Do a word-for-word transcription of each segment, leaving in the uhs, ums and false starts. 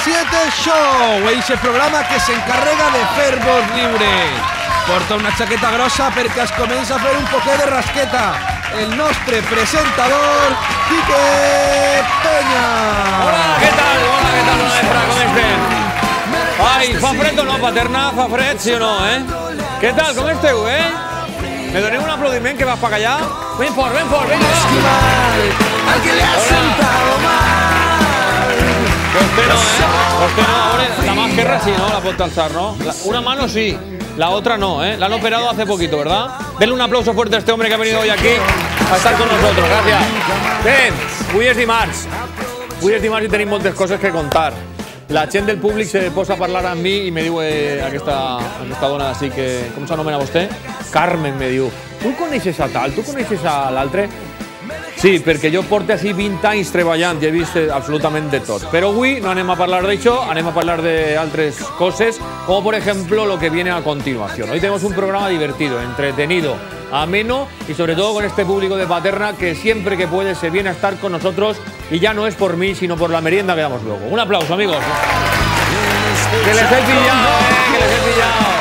siete Show, ese programa que se encarrega de fer vos lliure. Porta una chaqueta grossa perquè es comença a fer un poquet de rasqueta. El nostre presentador, Quique Peña. Hola, què tal? Hola, què tal, bona vespre, com estem? Ai, fa fred o no, Paterna? Fa fred, sí o no, eh? Què tal, com esteu, eh? Me doneu un aplaudiment que vas pa callar? Ven fort, ven fort, venga, va! Al que le ha sentado mal. Usted no, ¿eh? Usted no, ahora la más guerra sí, ¿no? La puede alzar, ¿no? La, una mano sí, la otra no, ¿eh? La han operado hace poquito, ¿verdad? Denle un aplauso fuerte a este hombre que ha venido hoy aquí a estar con nosotros, gracias. Bien, avui és dimarts. Avui és dimarts i tenim moltes coses que contar. La gent del públic se posa a parlar amb mi i me diu eh, aquesta, aquesta dona així que... Com s'anomena vostè? Carmen, me diu. Tu coneixes a tal? Tu coneixes a l'altre? Sí, perquè jo porto així vint anys treballant i he vist absolutament de tot. Però avui no anem a parlar d'això, anem a parlar d'altres coses, como por ejemplo lo que viene a continuación. Hoy tenemos un programa divertido, entretenido, ameno y sobre todo con este público de Paterna que siempre que puede se viene a estar con nosotros y ya no es por mí, sino por la merienda que damos luego. Un aplauso, amigos. Que les he pillado, eh, que les he pillado.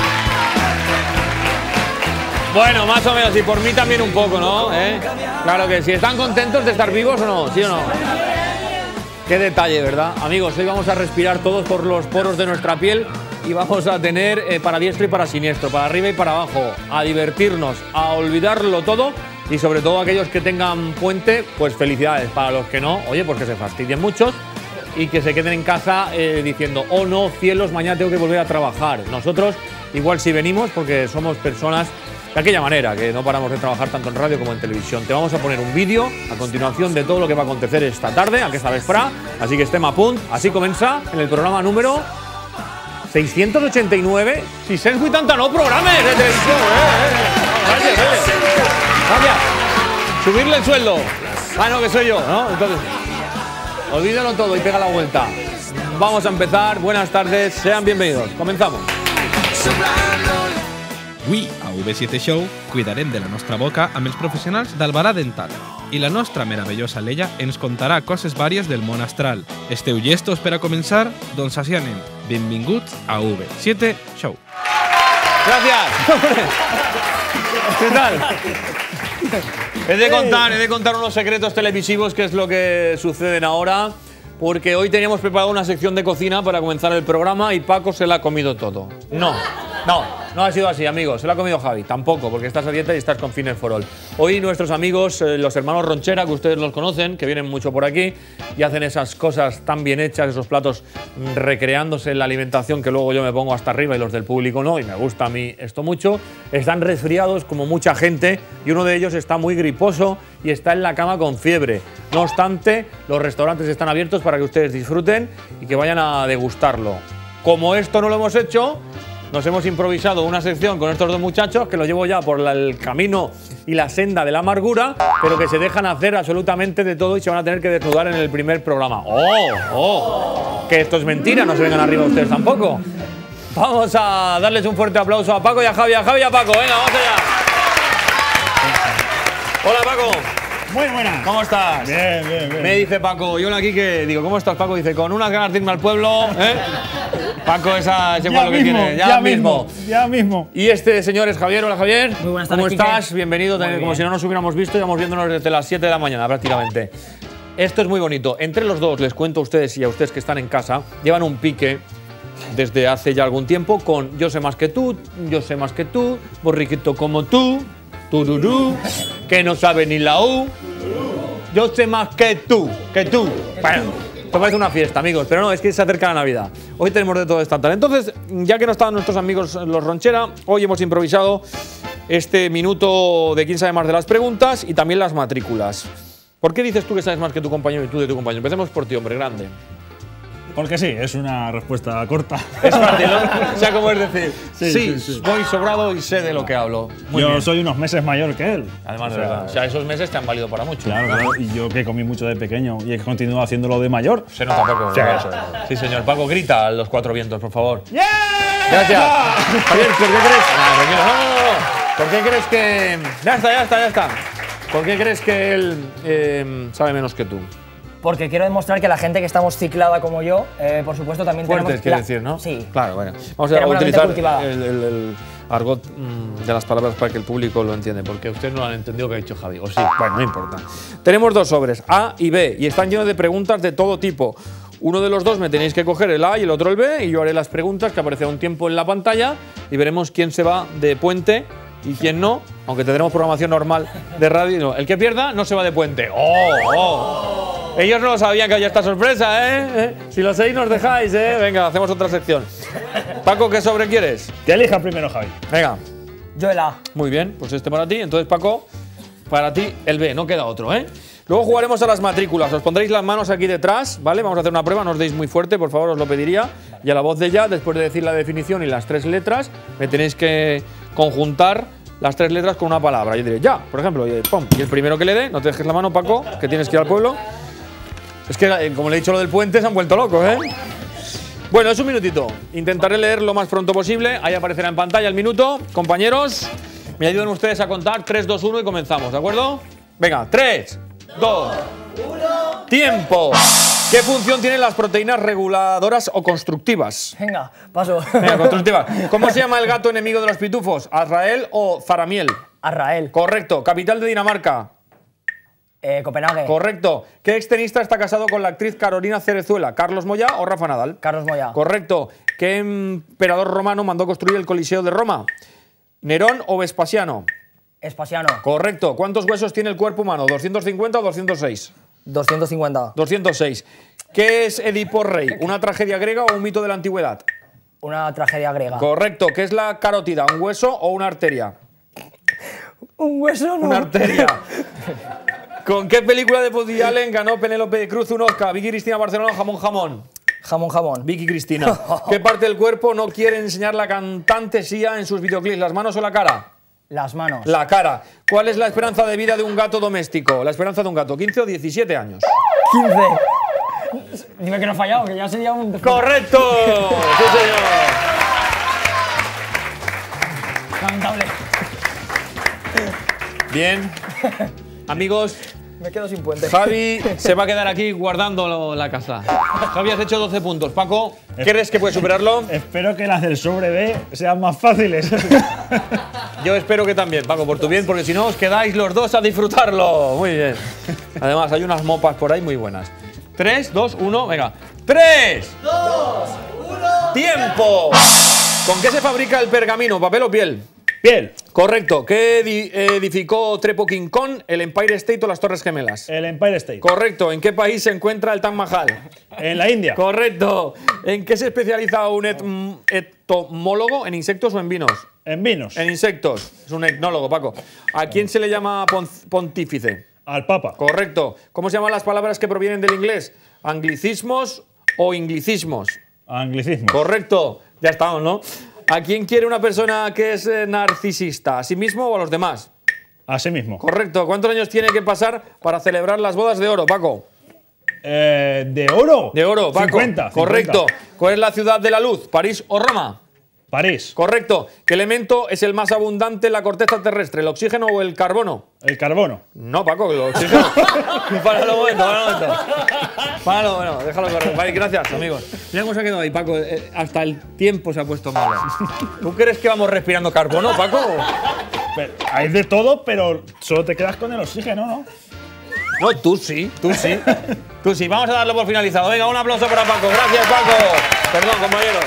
Bueno, más o menos, y por mí también un poco, ¿no? ¿Eh? Claro que sí. ¿Están contentos de estar vivos o no? ¿Sí o no? Qué detalle, ¿verdad? Amigos, hoy vamos a respirar todos por los poros de nuestra piel y vamos a tener eh, para diestro y para siniestro, para arriba y para abajo, a divertirnos, a olvidarlo todo y sobre todo aquellos que tengan puente, pues felicidades. Para los que no, oye, pues que se fastidien muchos y que se queden en casa eh, diciendo, oh no, cielos, mañana tengo que volver a trabajar. Nosotros igual sí venimos porque somos personas de aquella manera, que no paramos de trabajar tanto en radio como en televisión. Te vamos a poner un vídeo a continuación de todo lo que va a acontecer esta tarde, aquesta vesprà, así que estem a punt. Así comença en el programa número seiscientos ochenta y nueve, seiscientos ochenta y nueve programas de televisión. Eh, eh. Gracias, gracias. Gracias. Subirle el sueldo. Ah, no, que soy yo, ¿no? Entonces, olvídalo todo y pega la vuelta. Vamos a empezar. Buenas tardes, sean bienvenidos. Comenzamos. Avui, a U V siete Show, cuidarem de la nostra boca amb els professionals d'Albarà Dental. I la nostra meravellosa Leia ens contarà coses vàries del món astral. Esteu llestos per a començar? Doncs així anem. Benvinguts a U V siete Show. Gracias. ¿Qué tal? He de contar, he de contar unos secretos televisivos, que es lo que suceden ahora, porque hoy teníamos preparado una sección de cocina para comenzar el programa y Paco se la ha comido todo. No. No, no ha sido así, amigos. Se lo ha comido Javi. Tampoco, porque estás a dieta y estás con Fitness for All. Hoy nuestros amigos, eh, los hermanos Ronchera, que ustedes los conocen, que vienen mucho por aquí y hacen esas cosas tan bien hechas, esos platos mmm, recreándose en la alimentación que luego yo me pongo hasta arriba y los del público no, y me gusta a mí esto mucho. Están resfriados como mucha gente y uno de ellos está muy griposo y está en la cama con fiebre. No obstante, los restaurantes están abiertos para que ustedes disfruten y que vayan a degustarlo. Como esto no lo hemos hecho, nos hemos improvisado una sección con estos dos muchachos que lo llevo ya por la, el camino y la senda de la amargura, pero que se dejan hacer absolutamente de todo y se van a tener que desnudar en el primer programa. ¡Oh! ¡Oh! Que esto es mentira, no se vengan arriba ustedes tampoco. Vamos a darles un fuerte aplauso a Paco y a Javi, a Javi y a Paco. Venga, vamos allá. Hola, Paco. Muy buena. ¿Cómo estás? Bien, bien, bien. Me dice Paco, yo aquí que digo, ¿cómo estás, Paco? Dice, con unas ganas de irme al pueblo, ¿eh? Paco, esa es igual lo que tiene. Ya, ya mismo. mismo. Ya mismo. Y este señor es Javier. Hola, Javier. Muy buenas ¿Cómo tardes, estás? Quique. Bienvenido. Muy Como bien. si no nos hubiéramos visto, llevamos viéndonos desde las siete de la mañana prácticamente. Esto es muy bonito. Entre los dos, les cuento a ustedes y a ustedes que están en casa, llevan un pique desde hace ya algún tiempo con yo sé más que tú, yo sé más que tú, borriquito como tú, tururú, que no sabe ni la U. Yo sé más que tú, que tú. Bueno, esto parece una fiesta, amigos, pero no, es que se acerca la Navidad. Hoy tenemos de todo esta tarde. Entonces, ya que no estaban nuestros amigos los Ronchera, hoy hemos improvisado este minuto de quién sabe más de las preguntas y también las matrículas. ¿Por qué dices tú que sabes más que tu compañero y tú de tu compañero? Empecemos por ti, hombre, grande. Porque sí, es una respuesta corta. Es fácil, ¿no? O sea, como es decir, Sí, sí, sí, sí. voy sobrado y sé de lo que hablo. Muy yo bien. soy unos meses mayor que él. Además, o de sea, verdad. O sea, esos meses te han valido para mucho. Claro, claro. Y yo que comí mucho de pequeño y he continuado haciéndolo de mayor. Se nota poco. Sí. Eso. Sí, señor. Paco, grita a los cuatro vientos, por favor. ¡Yeah! Gracias. Javier, ¿por qué crees? Ah, tranquilo. No, no, no, no. ¿Por qué crees que...? Ya está, ya está, ya está. ¿Por qué crees que él eh, sabe menos que tú? porque quiero demostrar que la gente que estamos ciclada como yo, eh, por supuesto, también Fuertes, tenemos… quiere la- decir, ¿no? Sí. Claro, bueno. Vamos a Tenemos la mente utilizar cultivada. el, el- el argot mm, de las palabras para que el público lo entienda, porque ustedes no lo han entendido que ha dicho Javi. O sí, bueno, no importa. Tenemos dos sobres, A y B, y están llenos de preguntas de todo tipo. Uno de los dos me tenéis que coger el A y el otro el B, y yo haré las preguntas que aparecerá un tiempo en la pantalla y veremos quién se va de puente y quién no, aunque tendremos programación normal de radio. No. El que pierda no se va de puente. ¡Oh! ¡Oh! Ellos no lo sabían que había esta sorpresa, ¿eh? ¿eh? Si lo sabéis, nos dejáis, ¿eh? Venga, hacemos otra sección. Paco, ¿qué sobre quieres? Que elija primero, Javi. Venga. Yo el A. Muy bien, pues este para ti. Entonces, Paco, para ti el B, no queda otro, ¿eh? Luego jugaremos a las matrículas. Os pondréis las manos aquí detrás, ¿vale? Vamos a hacer una prueba, no os deis muy fuerte, por favor, os lo pediría. Y a la voz de ya, después de decir la definición y las tres letras, me tenéis que conjuntar las tres letras con una palabra. Yo diré ya, por ejemplo, y, pum, y el primero que le dé, no te dejes la mano, Paco, que tienes que ir al pueblo. Es que, eh, como le he dicho lo del puente, se han vuelto locos, ¿eh? Bueno, es un minutito. Intentaré leer lo más pronto posible. Ahí aparecerá en pantalla el minuto. Compañeros, me ayudan ustedes a contar. tres, dos, uno y comenzamos, ¿de acuerdo? Venga, tres, dos, uno. ¡Tiempo! ¿Qué función tienen las proteínas reguladoras o constructivas? Venga, paso. Venga, constructivas. ¿Cómo se llama el gato enemigo de los pitufos? ¿Azrael o Zaramiel? Arrael. Correcto. ¿Capital de Dinamarca? Eh, Copenhague. Correcto. ¿Qué extenista está casado con la actriz Carolina Cerezuela? ¿Carlos Moyá o Rafa Nadal? Carlos Moyá. Correcto. ¿Qué emperador romano mandó construir el Coliseo de Roma? ¿Nerón o Vespasiano? Espasiano. Correcto. ¿Cuántos huesos tiene el cuerpo humano? ¿doscientos cincuenta o doscientos seis? doscientos cincuenta. doscientos seis. ¿Qué es Edipo Rey? ¿Una tragedia griega o un mito de la antigüedad? Una tragedia griega. Correcto. ¿Qué es la carótida? ¿Un hueso o una arteria? Un hueso no. Una arteria. ¿Con qué película de Woody Allen ganó Penélope Cruz un Oscar? Vicky Cristina Barcelona, jamón jamón. Jamón, jamón. Vicky Cristina. ¿Qué parte del cuerpo no quiere enseñar la cantante Sia en sus videoclips? ¿Las manos o la cara? Las manos. La cara. ¿Cuál es la esperanza de vida de un gato doméstico? La esperanza de un gato, quince o diecisiete años. quince. Dime que no he fallado, que ya sería un… ¡Correcto! ¡Sí, señor! Lamentable. Bien. Amigos, Me quedo sin puente. Javi se va a quedar aquí guardando la casa. Javi, has hecho doce puntos. Paco, ¿crees que puedes superarlo? Espero que las del sobre B sean más fáciles. Yo espero que también, Paco, por tu bien, porque si no os quedáis los dos a disfrutarlo. Muy bien. Además, hay unas mopas por ahí muy buenas. tres, dos, uno, venga. ¡tres! ¡dos! ¡uno! ¡Tiempo! ¿Con qué se fabrica el pergamino? ¿Papel o piel? Piel. Correcto. ¿Qué edi- edificó Trepo King Kong, el Empire State o las Torres Gemelas? El Empire State. Correcto. ¿En qué país se encuentra el Taj Mahal? En la India. Correcto. ¿En qué se especializa un et- entomólogo? ¿En insectos o en vinos? En vinos. En insectos. Es un etnólogo, Paco. ¿A quién se le llama pon- pontífice? Al Papa. Correcto. ¿Cómo se llaman las palabras que provienen del inglés? ¿Anglicismos o inglicismos? Anglicismo. Correcto. Ya estamos, ¿no? ¿A quién quiere una persona que es eh, narcisista? ¿A sí mismo o a los demás? Así mismo. Correcto. ¿Cuántos años tiene que pasar para celebrar las bodas de oro, Paco? Eh, ¿De oro? De oro, Paco. cincuenta. Correcto. ¿Cuál es la ciudad de la luz? ¿París o Roma? París. Correcto. ¿Qué elemento es el más abundante en la corteza terrestre? ¿El oxígeno o el carbono? El carbono. No, Paco, el oxígeno. Páralo un momento, páralo un momento. Páralo, bueno, déjalo correr. Vale, gracias, amigos. Mira cómo se ha quedado ahí, Paco. Eh, hasta el tiempo se ha puesto malo. ¿Tú crees que vamos respirando carbono, Paco? Pero hay de todo, pero solo te quedas con el oxígeno, ¿no? No, tú sí, tú sí. Tú sí. Vamos a darlo por finalizado. Venga, un aplauso para Paco. Gracias, Paco. Perdón, compañeros.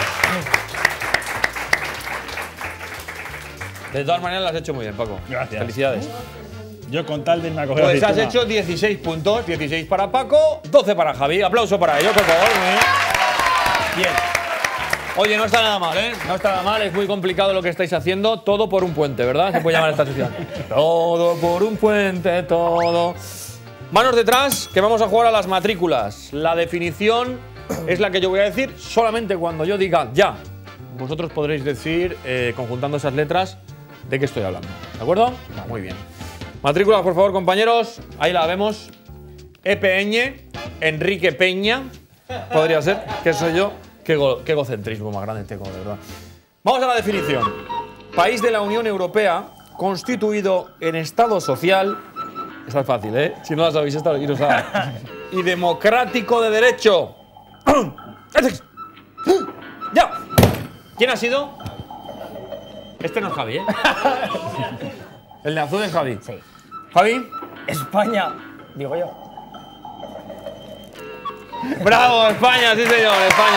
De todas maneras, lo has hecho muy bien, Paco. Gracias. Felicidades. Yo con tal de irme a coger Pues has aceituna. hecho dieciséis puntos. dieciséis para Paco, doce para Javi. Aplauso para ellos, por favor. Muy bien. Bien. Oye, no está nada mal, ¿eh? No está nada mal. Es muy complicado lo que estáis haciendo. Todo por un puente, ¿verdad? Se puede llamar esta sección. Todo por un puente, todo. Manos detrás, que vamos a jugar a las matrículas. La definición es la que yo voy a decir solamente cuando yo diga ya. Vosotros podréis decir, eh, conjuntando esas letras, de qué estoy hablando. ¿De acuerdo? Muy bien. Matrículas, por favor, compañeros. Ahí la vemos. E P Ñ, Enrique Peña. Podría ser, que soy yo. Qué, go qué egocentrismo más grande tengo, de verdad. Vamos a la definición. País de la Unión Europea constituido en Estado social. Esta es fácil, ¿eh? Si no la sabéis, esta iros a… y democrático de derecho. ¡Ya! ¿Quién ha sido? Este no es Javi, ¿eh? El de azul es Javi. Sí. ¿Javi? España, digo yo. ¡Bravo, España! Sí, señor, España.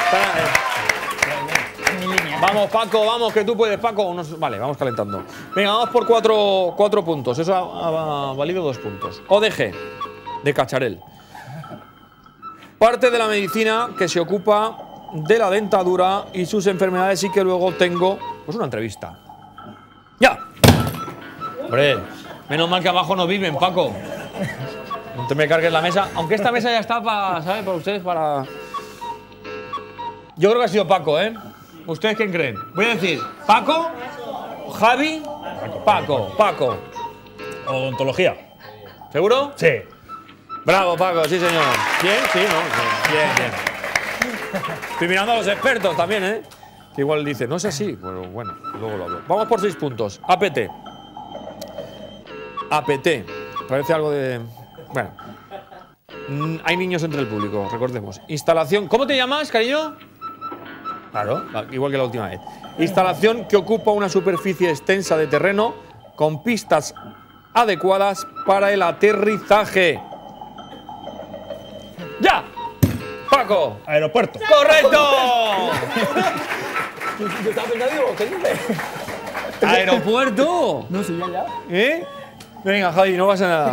En mi línea. Vamos, Paco, vamos, que tú puedes, Paco. Unos- vale, vamos calentando. Venga, vamos por cuatro, cuatro puntos. Eso ha, ha valido dos puntos. O D G, de Cacharel. Parte de la medicina que se ocupa de la dentadura y sus enfermedades y que luego tengo pues una entrevista. ¡Ya! Hombre, menos mal que abajo no viven, Paco. No te me cargues la mesa. Aunque esta mesa ya está para, ¿sabes? Para ustedes, para… Yo creo que ha sido Paco, ¿eh? ¿Ustedes quién creen? Voy a decir, Paco, Javi, Paco, Paco. Odontología. ¿Seguro? Sí. Bravo, Paco, sí, señor. ¿Bien? Sí, ¿no? Sí. Bien, bien. Estoy mirando a los expertos también, ¿eh? Que igual dice, no es así. Bueno, bueno, luego lo hablo. Vamos por seis puntos. A P T. A P T. Parece algo de… Bueno. Mm, hay niños entre el público, recordemos. Instalación… ¿Cómo te llamas, cariño? Claro, igual que la última vez. Instalación que ocupa una superficie extensa de terreno con pistas adecuadas para el aterrizaje. ¡Ya! ¡Paco! Aeropuerto. ¡Correcto! Yo estaba pensando, digo, ¿qué dices? ¿Aeropuerto? No, sí, ya, ya. ¿Eh? Venga, Javi, no pasa nada.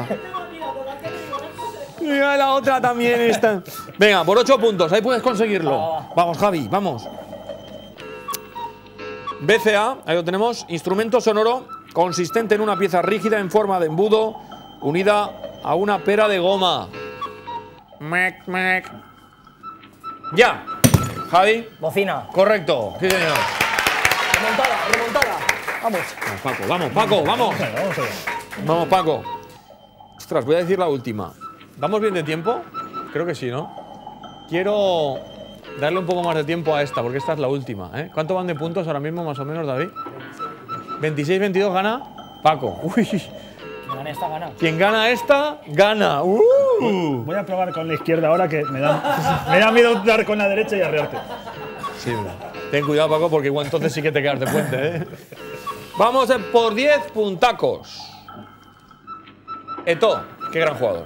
Mira, la otra también está. Venga, por ocho puntos, ahí puedes conseguirlo. Vamos, Javi, vamos. B C A, ahí lo tenemos. Instrumento sonoro consistente en una pieza rígida en forma de embudo unida a una pera de goma. Mec, mec. Ya. Javi. Bocina. Correcto. Sí, señor. Remontada, remontada. Vamos. Vamos, Paco, vamos, Paco, vamos. Venga, vamos allá. Vamos, Paco. Ostras, voy a decir la última. ¿Vamos bien de tiempo? Creo que sí, ¿no? Quiero darle un poco más de tiempo a esta, porque esta es la última, ¿eh? ¿Cuánto van de puntos ahora mismo, más o menos, David? veintiséis veintidós gana Paco. Uy. Quien gane esta gana. Quien gana esta, gana. Uh. Voy a probar con la izquierda ahora que me da, me da miedo dar con la derecha y arrearte. Sí, bro. Ten cuidado, Paco, porque igual entonces sí que te quedas de puente, ¿eh? Vamos por diez puntacos. Eto'o, qué gran jugador.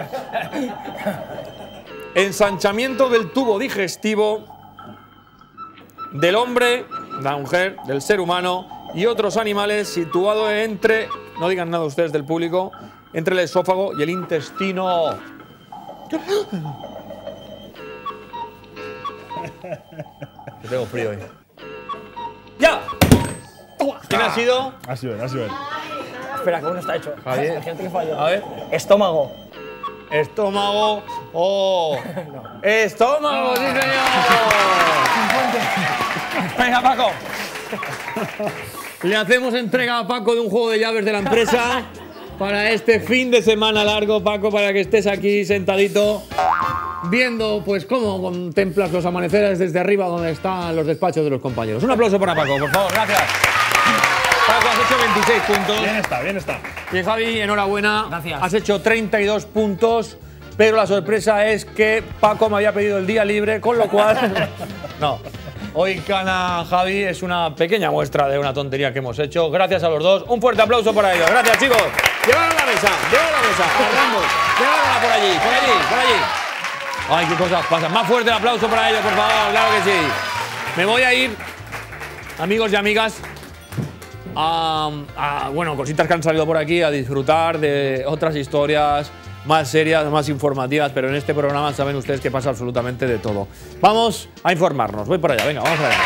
Ensanchamiento del tubo digestivo del hombre, de la mujer, del ser humano y otros animales situado entre, no digan nada ustedes del público, entre el esófago y el intestino. Yo tengo frío hoy. ¡Ya! ¿Quién ha sido? Ha sido él, ha sido él. Espera, que uno está hecho. Javier. Imagínate que fallo. A ver. Estómago. Estómago. ¡Oh! ¡Estómago, sí, señor! Venga, Paco. Le hacemos entrega a Paco de un juego de llaves de la empresa para este fin de semana largo, Paco, para que estés aquí sentadito viendo pues cómo contemplas los amaneceres desde arriba donde están los despachos de los compañeros. Un aplauso para Paco, por favor. Gracias. Paco, has hecho veintiséis puntos. Bien está, bien está. Y Javi, enhorabuena. Gracias. Has hecho treinta y dos puntos, pero la sorpresa es que Paco me había pedido el día libre, con lo cual… no. Hoy gana Javi, es una pequeña muestra de una tontería que hemos hecho. Gracias a los dos. Un fuerte aplauso para ellos. Gracias, chicos. Llevaron la mesa, llevaron la mesa. Fernando, llevaronla por allí, por allí, por allí. Ay, qué cosas pasan. Más fuerte el aplauso para ellos, por favor. Claro que sí. Me voy a ir, amigos y amigas, a, a, bueno, cositas que han salido por aquí, a disfrutar de otras historias más serias, más informativas, pero en este programa saben ustedes que pasa absolutamente de todo. Vamos a informarnos. Voy por allá, venga, vamos allá.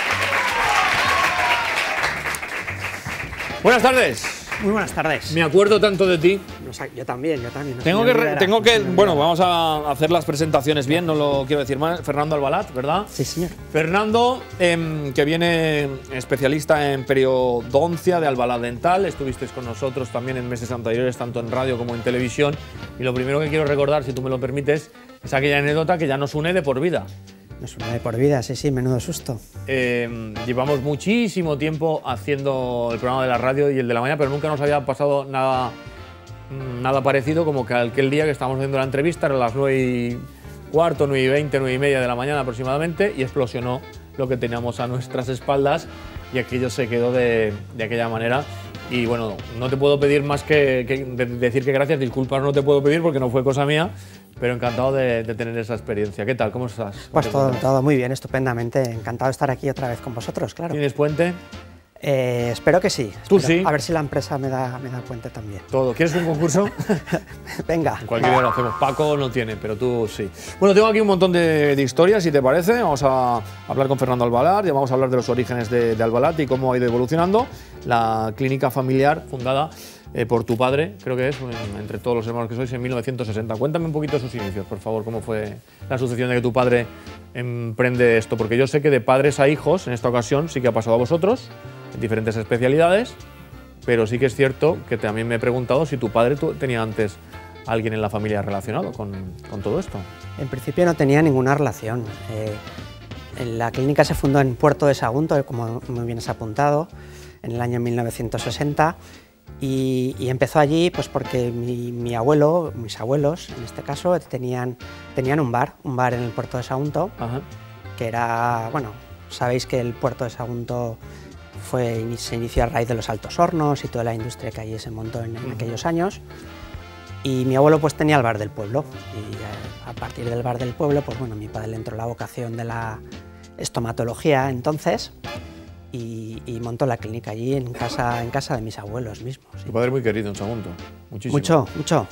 Buenas tardes. Muy buenas tardes. Me acuerdo tanto de ti. No sé, yo también, yo también. no Tengo se que, me re- olvidará, tengo no que, se me bueno, olvidará. vamos a hacer las presentaciones bien, no lo quiero decir mal. Fernando Albalat, ¿verdad? Sí, señor. Fernando, em, que viene especialista en periodoncia de Albalat Dental. Estuvisteis con nosotros también en meses anteriores, tanto en radio como en televisión. Y lo primero que quiero recordar, si tú me lo permites, es aquella anécdota que ya nos une de por vida. Nos une de por vida, sí, sí, menudo susto. Eh, llevamos muchísimo tiempo haciendo el programa de la radio y el de la mañana, pero nunca nos había pasado nada nada parecido, como que aquel día que estábamos haciendo la entrevista, eran las nueve y cuarto, nueve y veinte, nueve y media de la mañana aproximadamente, y explosionó lo que teníamos a nuestras espaldas y aquello se quedó de, de aquella manera. Y bueno, no te puedo pedir más que, que de decir que gracias, disculpas no te puedo pedir porque no fue cosa mía, pero encantado de, de tener esa experiencia. ¿Qué tal? ¿Cómo estás? Pues todo, todo muy bien, estupendamente. Encantado de estar aquí otra vez con vosotros, claro. ¿Tienes puente? Eh, espero que sí. Tú Espero. sí. A ver si la empresa me da, me da puente también. Todo. ¿Quieres un concurso? Venga. En cualquier día lo hacemos. Paco no tiene, pero tú sí. Bueno, tengo aquí un montón de, de historias, si te parece. Vamos a hablar con Fernando Albalat y vamos a hablar de los orígenes de, de Albalat y cómo ha ido evolucionando la clínica familiar fundada eh, por tu padre, creo que es, en, entre todos los hermanos que sois, en mil novecientos sesenta. Cuéntame un poquito sus inicios, por favor, cómo fue la sucesión de que tu padre emprende esto, porque yo sé que de padres a hijos, en esta ocasión, sí que ha pasado a vosotros, en diferentes especialidades, pero sí que es cierto que también me he preguntado si tu padre tu, tenía antes a alguien en la familia relacionado con, con todo esto. En principio no tenía ninguna relación. Eh, la clínica se fundó en Puerto de Sagunto, como muy bien has apuntado, en el año mil novecientos sesenta, y, y empezó allí pues porque mi, mi abuelo, mis abuelos en este caso, tenían, tenían un bar, un bar en el Puerto de Sagunto, Ajá. que era, bueno, sabéis que el Puerto de Sagunto Fue, se inició a raíz de los Altos Hornos y toda la industria que allí se montó en, en aquellos años. Y mi abuelo pues tenía el bar del pueblo y a, a partir del bar del pueblo pues bueno, mi padre le entró la vocación de la estomatología entonces y, y montó la clínica allí en casa, en casa de mis abuelos mismos. Tu padre muy querido en Sagunto, muchísimo. Mucho, mucho.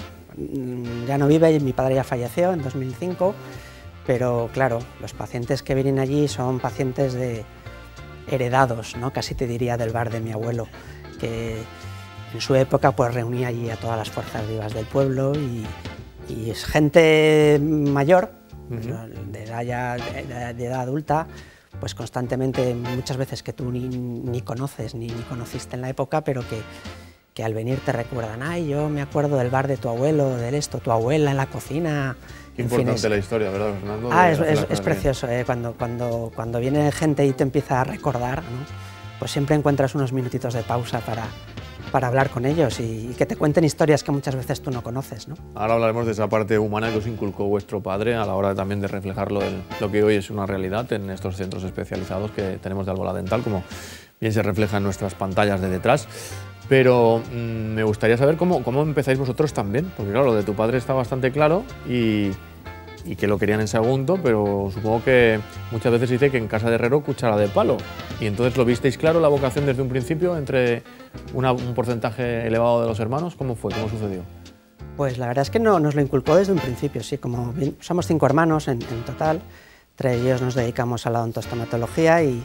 Ya no vive, mi padre ya falleció en dos mil cinco, pero claro, los pacientes que vienen allí son pacientes de heredados, ¿no? Casi te diría del bar de mi abuelo, que en su época pues reunía allí a todas las fuerzas vivas del pueblo y, y es gente mayor, uh-huh. de, edad ya, de, de edad adulta, pues constantemente, muchas veces que tú ni, ni conoces ni, ni conociste en la época, pero que, que al venir te recuerdan, ay, yo me acuerdo del bar de tu abuelo, del esto, tu abuela en la cocina. Qué importante fin, es, la historia, ¿verdad, Fernando? Ah, es, es, es precioso. Eh, cuando, cuando, cuando viene gente y te empieza a recordar, ¿no? Pues siempre encuentras unos minutitos de pausa para, para hablar con ellos y, y que te cuenten historias que muchas veces tú no conoces, ¿no? Ahora hablaremos de esa parte humana que os inculcó vuestro padre a la hora también de reflejarlo en lo que hoy es una realidad en estos centros especializados que tenemos de Albalat Dental, como bien se refleja en nuestras pantallas de detrás. Pero mmm, me gustaría saber cómo, cómo empezáis vosotros también, porque claro, lo de tu padre está bastante claro y, y que lo querían en segundo, pero supongo que muchas veces dice que en casa de herrero cuchara de palo. Y entonces, ¿lo visteis claro la vocación desde un principio entre una, un porcentaje elevado de los hermanos? ¿Cómo fue? ¿Cómo sucedió? Pues la verdad es que no, nos lo inculcó desde un principio, sí, como bien, somos cinco hermanos en, en total, entre ellos nos dedicamos a la odontostomatología y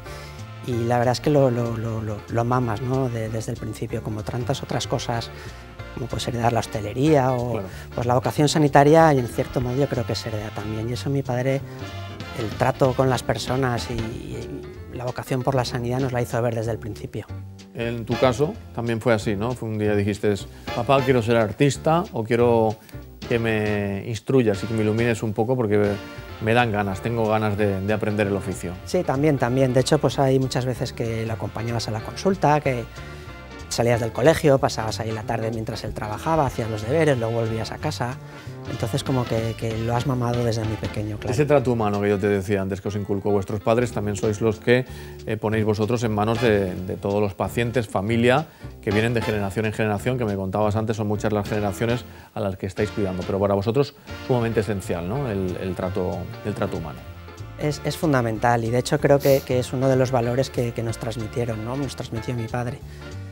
Y la verdad es que lo, lo, lo, lo, lo mamas, ¿no? De, desde el principio, como tantas otras cosas, como pues heredar la hostelería o claro. pues la vocación sanitaria, y en cierto modo yo creo que se hereda también. Y eso mi padre, el trato con las personas y, y la vocación por la sanidad nos la hizo ver desde el principio. En tu caso también fue así, ¿no? Fue un día dijiste, papá, quiero ser artista o quiero que me instruyas y que me ilumines un poco porque me dan ganas, tengo ganas de, de aprender el oficio. Sí, también, también. De hecho, pues hay muchas veces que lo acompañabas a la consulta, que salías del colegio, pasabas ahí la tarde mientras él trabajaba, hacías los deberes, luego volvías a casa. Entonces, como que, que lo has mamado desde muy pequeño, claro. Ese trato humano que yo te decía antes, que os inculcó vuestros padres, también sois los que eh, ponéis vosotros en manos de, de todos los pacientes, familia, que vienen de generación en generación, que me contabas antes, son muchas las generaciones a las que estáis cuidando, pero para vosotros sumamente esencial, ¿no? el, el, trato, el trato humano. Es, es fundamental y de hecho creo que, que es uno de los valores que, que nos transmitieron, ¿no? Nos transmitió mi padre.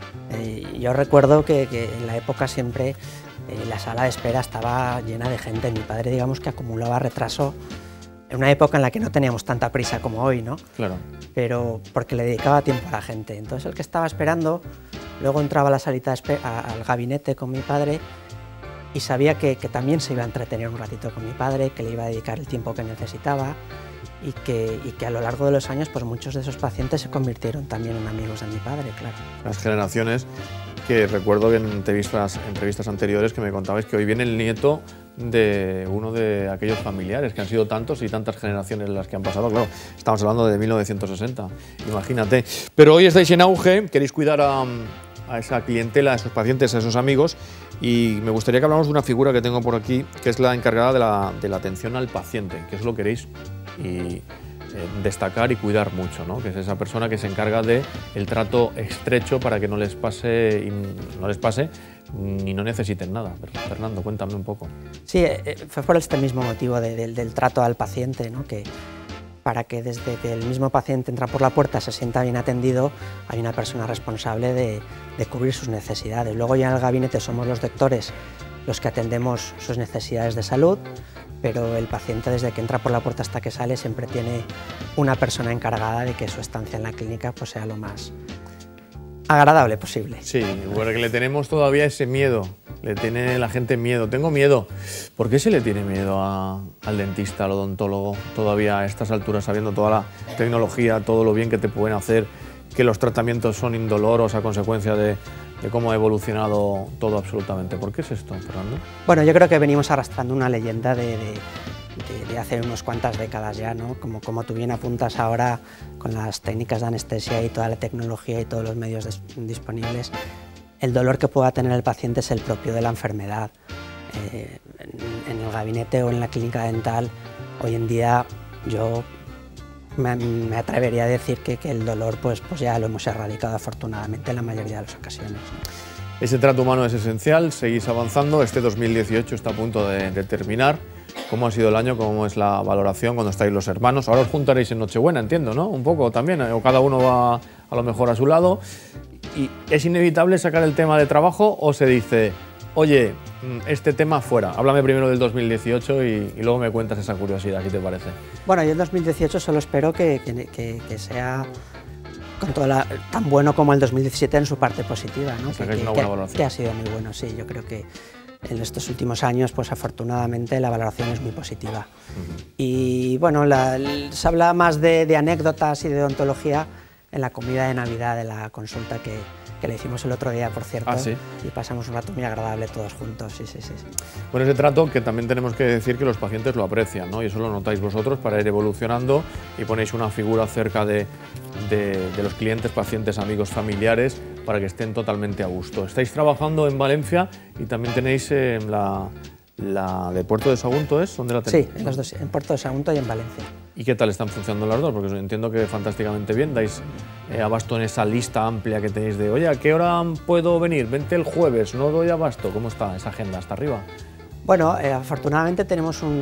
Eh, yo recuerdo que, que en la época siempre eh, la sala de espera estaba llena de gente. Mi padre, digamos, que acumulaba retraso en una época en la que no teníamos tanta prisa como hoy, ¿no? Claro. Pero porque le dedicaba tiempo a la gente. Entonces el que estaba esperando, luego entraba a la salita de espera, a, al gabinete con mi padre y sabía que, que también se iba a entretener un ratito con mi padre, que le iba a dedicar el tiempo que necesitaba. Y que, y que a lo largo de los años pues muchos de esos pacientes se convirtieron también en amigos de mi padre, claro. Las generaciones que recuerdo que en entrevistas, entrevistas anteriores que me contabais que hoy viene el nieto de uno de aquellos familiares, que han sido tantos y tantas generaciones las que han pasado, claro, estamos hablando de mil novecientos sesenta, imagínate. Pero hoy estáis en auge, queréis cuidar a, a esa clientela, a esos pacientes, a esos amigos. Y me gustaría que hablamos de una figura que tengo por aquí, que es la encargada de la, de la atención al paciente, que es lo que queréis y, eh, destacar y cuidar mucho, ¿no? Que es esa persona que se encarga del trato estrecho para que no les pase, y no les pase ni no necesiten nada. Fernando, cuéntame un poco. Sí, eh, fue por este mismo motivo de, de, del trato al paciente, ¿no? Que para que desde que el mismo paciente entra por la puerta se sienta bien atendido, hay una persona responsable de, de cubrir sus necesidades. Luego ya en el gabinete somos los doctores los que atendemos sus necesidades de salud, pero el paciente desde que entra por la puerta hasta que sale siempre tiene una persona encargada de que su estancia en la clínica pues, sea lo más agradable posible. Sí, porque le tenemos todavía ese miedo, le tiene la gente miedo. Tengo miedo. ¿Por qué se le tiene miedo a, al dentista, al odontólogo, todavía a estas alturas, sabiendo toda la tecnología, todo lo bien que te pueden hacer, que los tratamientos son indoloros a consecuencia de, de cómo ha evolucionado todo absolutamente? ¿Por qué es esto, Fernando? Bueno, yo creo que venimos arrastrando una leyenda de, de De, de hace unas cuantas décadas ya, ¿no? Como, como tú bien apuntas ahora, con las técnicas de anestesia y toda la tecnología y todos los medios des, disponibles, el dolor que pueda tener el paciente es el propio de la enfermedad. Eh, en, en el gabinete o en la clínica dental, hoy en día yo me, me atrevería a decir que, que el dolor pues, pues ya lo hemos erradicado afortunadamente en la mayoría de las ocasiones, ¿no? Ese trato humano es esencial, seguís avanzando, este dos mil dieciocho está a punto de, de terminar. ¿Cómo ha sido el año? ¿Cómo es la valoración cuando estáis los hermanos? Ahora os juntaréis en Nochebuena, entiendo, ¿no? Un poco también, o cada uno va a lo mejor a su lado. ¿Y es inevitable sacar el tema de trabajo o se dice, oye, este tema fuera? Háblame primero del dos mil dieciocho y, y luego me cuentas esa curiosidad, ¿qué te parece? Bueno, yo en dos mil dieciocho solo espero que, que, que, que sea con toda la, tan bueno como el dos mil diecisiete en su parte positiva, ¿no? Que, que, una buena valoración. que ha sido muy bueno, sí, yo creo que en estos últimos años, pues afortunadamente la valoración es muy positiva. Uh-huh. Y bueno, la, se habla más de, de anécdotas y de odontología en la comida de Navidad de la consulta que, que le hicimos el otro día, por cierto. ¿Ah, sí? Y pasamos un rato muy agradable todos juntos, sí, sí, sí, sí. Bueno, ese trato que también tenemos que decir que los pacientes lo aprecian, ¿no? Y eso lo notáis vosotros para ir evolucionando y ponéis una figura cerca de, de, de los clientes, pacientes, amigos, familiares, para que estén totalmente a gusto. Estáis trabajando en Valencia y también tenéis eh, la, la de Puerto de Sagunto, ¿es? ¿Dónde la tenéis? Sí, en los dos, en Puerto de Sagunto y en Valencia. ¿Y qué tal están funcionando las dos? Porque entiendo que fantásticamente bien. Dais eh, abasto en esa lista amplia que tenéis de, oye, ¿a qué hora puedo venir? Vente el jueves, no doy abasto. ¿Cómo está esa agenda? ¿Hasta arriba? Bueno, eh, afortunadamente tenemos un,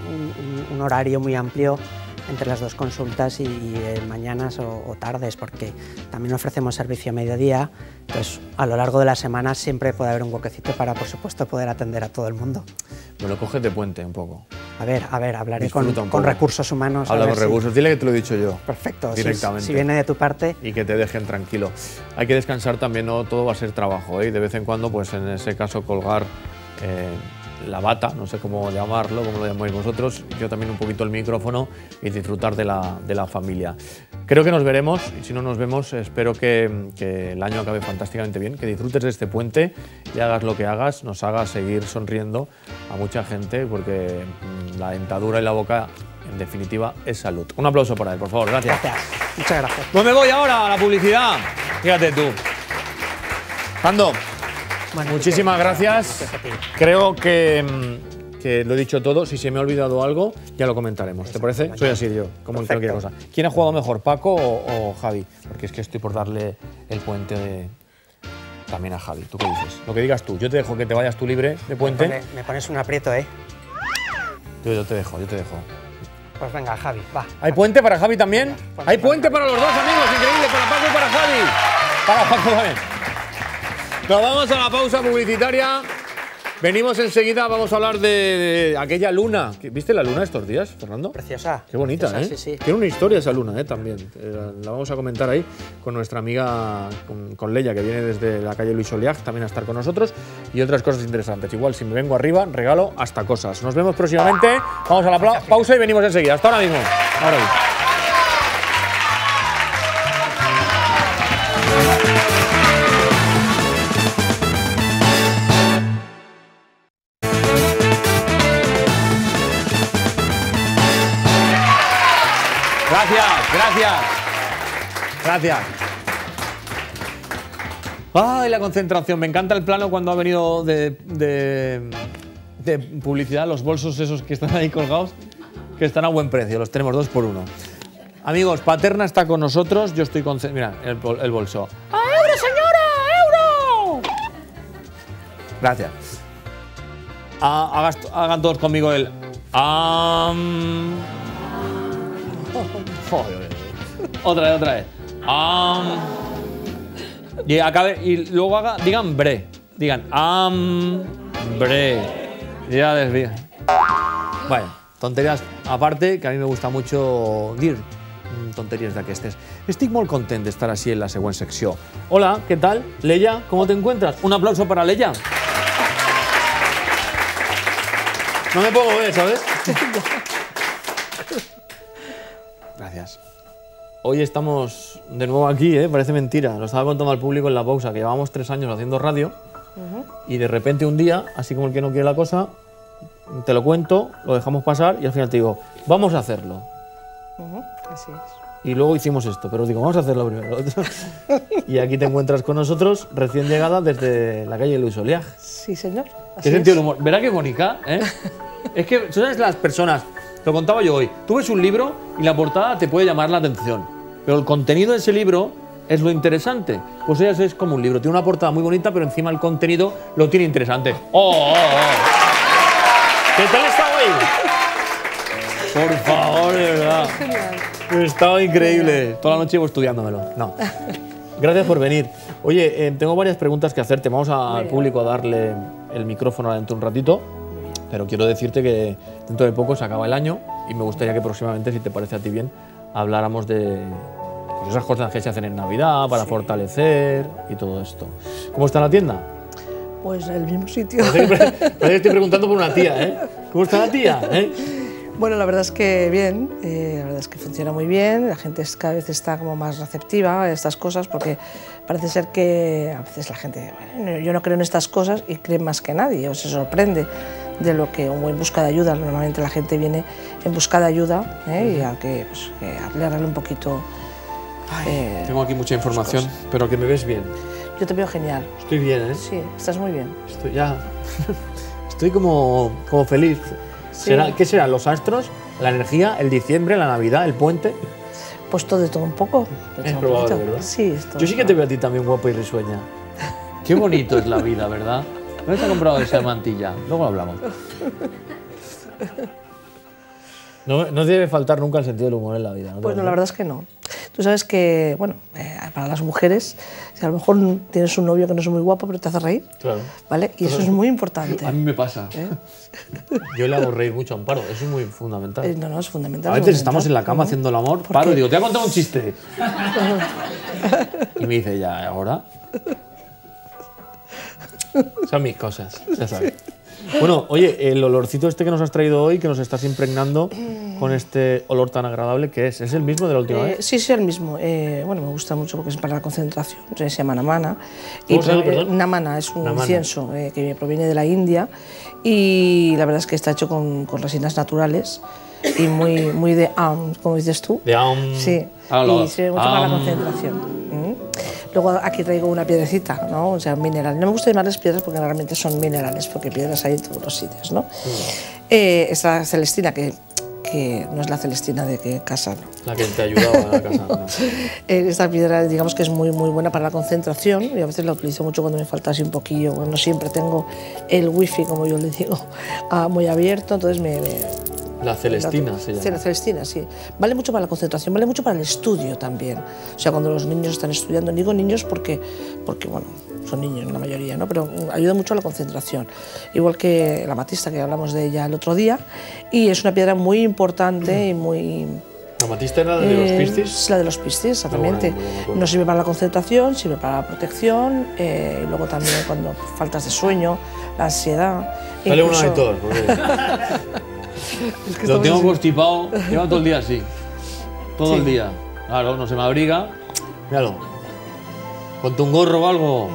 un, un horario muy amplio entre las dos consultas y, y eh, mañanas o, o tardes, porque también ofrecemos servicio a mediodía, entonces a lo largo de la semana siempre puede haber un huequecito para, por supuesto, poder atender a todo el mundo. Bueno, coge de puente un poco. A ver, a ver, hablaré con, con recursos humanos. Habla con recursos, si... dile que te lo he dicho yo. Perfecto, directamente. Si, si viene de tu parte. Y que te dejen tranquilo. Hay que descansar también, no todo va a ser trabajo, ¿eh? Y de vez en cuando, pues en ese caso, colgar eh, la bata, no sé cómo llamarlo, cómo lo llamáis vosotros, yo también un poquito el micrófono y disfrutar de la, de la familia. Creo que nos veremos, y si no nos vemos, espero que, que el año acabe fantásticamente bien, que disfrutes de este puente y hagas lo que hagas, nos hagas seguir sonriendo a mucha gente, porque mmm, la dentadura y la boca, en definitiva, es salud. Un aplauso para él, por favor, gracias. Gracias, muchas gracias. Pues me voy ahora a la publicidad. Fíjate tú. Fernando, bueno, muchísimas gracias. Creo que, que lo he dicho todo. Si se me ha olvidado algo, ya lo comentaremos. ¿Te parece? Soy así yo, como en cualquier cosa. ¿Quién ha jugado mejor, Paco o, o Javi? Porque es que estoy por darle el puente de... también a Javi. ¿Tú qué dices? Lo que digas tú. Yo te dejo que te vayas tú libre de puente. Me, pone, me pones un aprieto, ¿eh? Yo, yo te dejo, yo te dejo. Pues venga, Javi, va. ¿Hay puente para Javi también? Venga, Hay puente para los dos, amigos. Increíble, para Paco y para Javi. Para Paco también. Nos vamos a la pausa publicitaria. Venimos enseguida, vamos a hablar de, de aquella luna. ¿Viste la luna estos días, Fernando? Preciosa. Qué bonita, Preciosa, ¿eh? Sí, sí. Tiene una historia esa luna, ¿eh? También. Eh, la vamos a comentar ahí con nuestra amiga, con, con Leia, que viene desde la calle Luis Oliag, también a estar con nosotros. Y otras cosas interesantes. Igual, si me vengo arriba, regalo hasta cosas. Nos vemos próximamente. Vamos a la pausa y venimos enseguida. Hasta ahora mismo. Ahora mismo. Gracias, gracias. Gracias. ¡Ay, la concentración! Me encanta el plano cuando ha venido de, de, de publicidad, los bolsos esos que están ahí colgados, que están a buen precio, los tenemos dos por uno. Amigos, Paterna está con nosotros, yo estoy con... Mira, el, el bolso. ¡A euro, señora! ¡Euro! Gracias. Ah, hagas, hagan todos conmigo el... Um, otra vez, otra vez. Um, y, acabe, y luego haga, digan bre. Digan hambre. Ya desvía. Vaya, tonterías aparte, que a mí me gusta mucho dir tonterías d'aquestes. Estic molt content d'estar així en la següent secció. Hola, ¿qué tal? Leia, ¿cómo te encuentras? Un aplauso para Leia. No me puedo ver, ¿sabes? Gracias. Hoy estamos de nuevo aquí, ¿eh? Parece mentira. Lo estaba contando al público en la pausa, que llevábamos tres años haciendo radio uh-huh. y de repente un día, así como el que no quiere la cosa, te lo cuento, lo dejamos pasar y al final te digo, vamos a hacerlo. Uh-huh. Así es. Y luego hicimos esto, pero digo, vamos a hacerlo primero. Y aquí te encuentras con nosotros, recién llegada desde la calle Luis Oliag. Sí, señor. Así ¿Qué sentido del humor? ¿Verdad que bonita? ¿Eh? Es que, ¿sabes las personas? Lo contaba yo hoy. Tú ves un libro y la portada te puede llamar la atención, pero el contenido de ese libro es lo interesante. Pues ella es como un libro. Tiene una portada muy bonita, pero encima el contenido lo tiene interesante. ¡Oh, oh, oh! ¿Qué tal está hoy? Por favor, de verdad. Estaba increíble. Toda la noche llevo estudiándomelo. No. Gracias por venir. Oye, eh, tengo varias preguntas que hacerte. Vamos a, al público a darle el micrófono dentro de un ratito. Pero quiero decirte que dentro de poco se acaba el año y me gustaría que próximamente, si te parece a ti bien, habláramos de pues, esas cosas que se hacen en Navidad para sí. fortalecer y todo esto. ¿Cómo está la tienda? Pues en el mismo sitio. Parece que, parece que estoy preguntando por una tía, ¿eh? ¿Cómo está la tía? ¿Eh? Bueno, la verdad es que bien, eh, la verdad es que funciona muy bien, la gente es, cada vez está como más receptiva a estas cosas porque parece ser que a veces la gente, bueno, yo no creo en estas cosas y cree más que nadie, o se sorprende de lo que, o en busca de ayuda, normalmente la gente viene en busca de ayuda ¿eh? y a que, pues, que aclararle un poquito. Eh, Tengo aquí mucha información, pero que me ves bien. Yo te veo genial. Estoy bien, ¿eh? Sí, estás muy bien. Estoy ya, estoy como, como feliz. Sí. ¿Será, ¿Qué serán los astros, la energía, el diciembre, la Navidad, el puente? Pues todo de todo un poco. Es probable, ¿verdad? Sí, es todo. Yo sí que te veo a ti también guapo y risueña. Qué bonito es la vida, ¿verdad? ¿Dónde te has comprado esa mantilla? Luego hablamos. No, no debe faltar nunca el sentido del humor en la vida, ¿no? Pues no, la verdad es que no. Tú sabes que, bueno, eh, para las mujeres, si a lo mejor tienes un novio que no es muy guapo, pero te hace reír, claro. ¿vale? Y eso es muy importante. A mí me pasa. ¿Eh? Yo le hago reír mucho a Amparo, eso es muy fundamental. Eh, no, no, es fundamental. A veces estamos en la cama haciendo el amor, paro y digo, te voy a contar un chiste. Y me dice, ya, ¿ahora? Son mis cosas, ya sabes. Bueno, oye, el olorcito este que nos has traído hoy, que nos estás impregnando con este olor tan agradable, ¿qué es? ¿Es el mismo de la última eh, vez? Sí, sí, el mismo. Eh, bueno, me gusta mucho porque es para la concentración, se llama namana. ¿Cómo y se llama, perdón? Namana es un namana. incienso eh, que proviene de la India y la verdad es que está hecho con, con resinas naturales y muy, muy de am, como dices tú. De am. Sí, ah, y sirve mucho para la concentración. ¿Mm? Luego aquí traigo una piedrecita, ¿no? O sea, un mineral. No me gusta llamarles piedras porque realmente son minerales, porque piedras hay en todos los sitios, ¿no? Sí. Eh, esta celestina, que, que no es la celestina de que casa, ¿no? La que te ayudaba a la casa, ¿no? eh, esta piedra, digamos que es muy, muy buena para la concentración y a veces la utilizo mucho cuando me falta así un poquillo. Bueno, no siempre tengo el wifi, como yo le digo, ah, muy abierto, entonces me... me La celestina la, se llama. Sí, la celestina, sí. Vale mucho para la concentración, vale mucho para el estudio también. O sea, cuando los niños están estudiando, digo niños porque, porque bueno, son niños la mayoría, ¿no? Pero ayuda mucho a la concentración. Igual que la amatista, que hablamos de ella el otro día, y es una piedra muy importante y muy... ¿La amatista era la de los piscis? Es la de los piscis, exactamente. Bueno, bueno, no sirve para la concentración, sirve para la protección, eh, y luego también cuando faltas de sueño, la ansiedad... Dale incluso... una de todos, porque... Es que lo tengo constipado, lleva todo el día así. Todo sí. el día. Claro, no se me abriga. Míralo. Ponte un gorro o algo.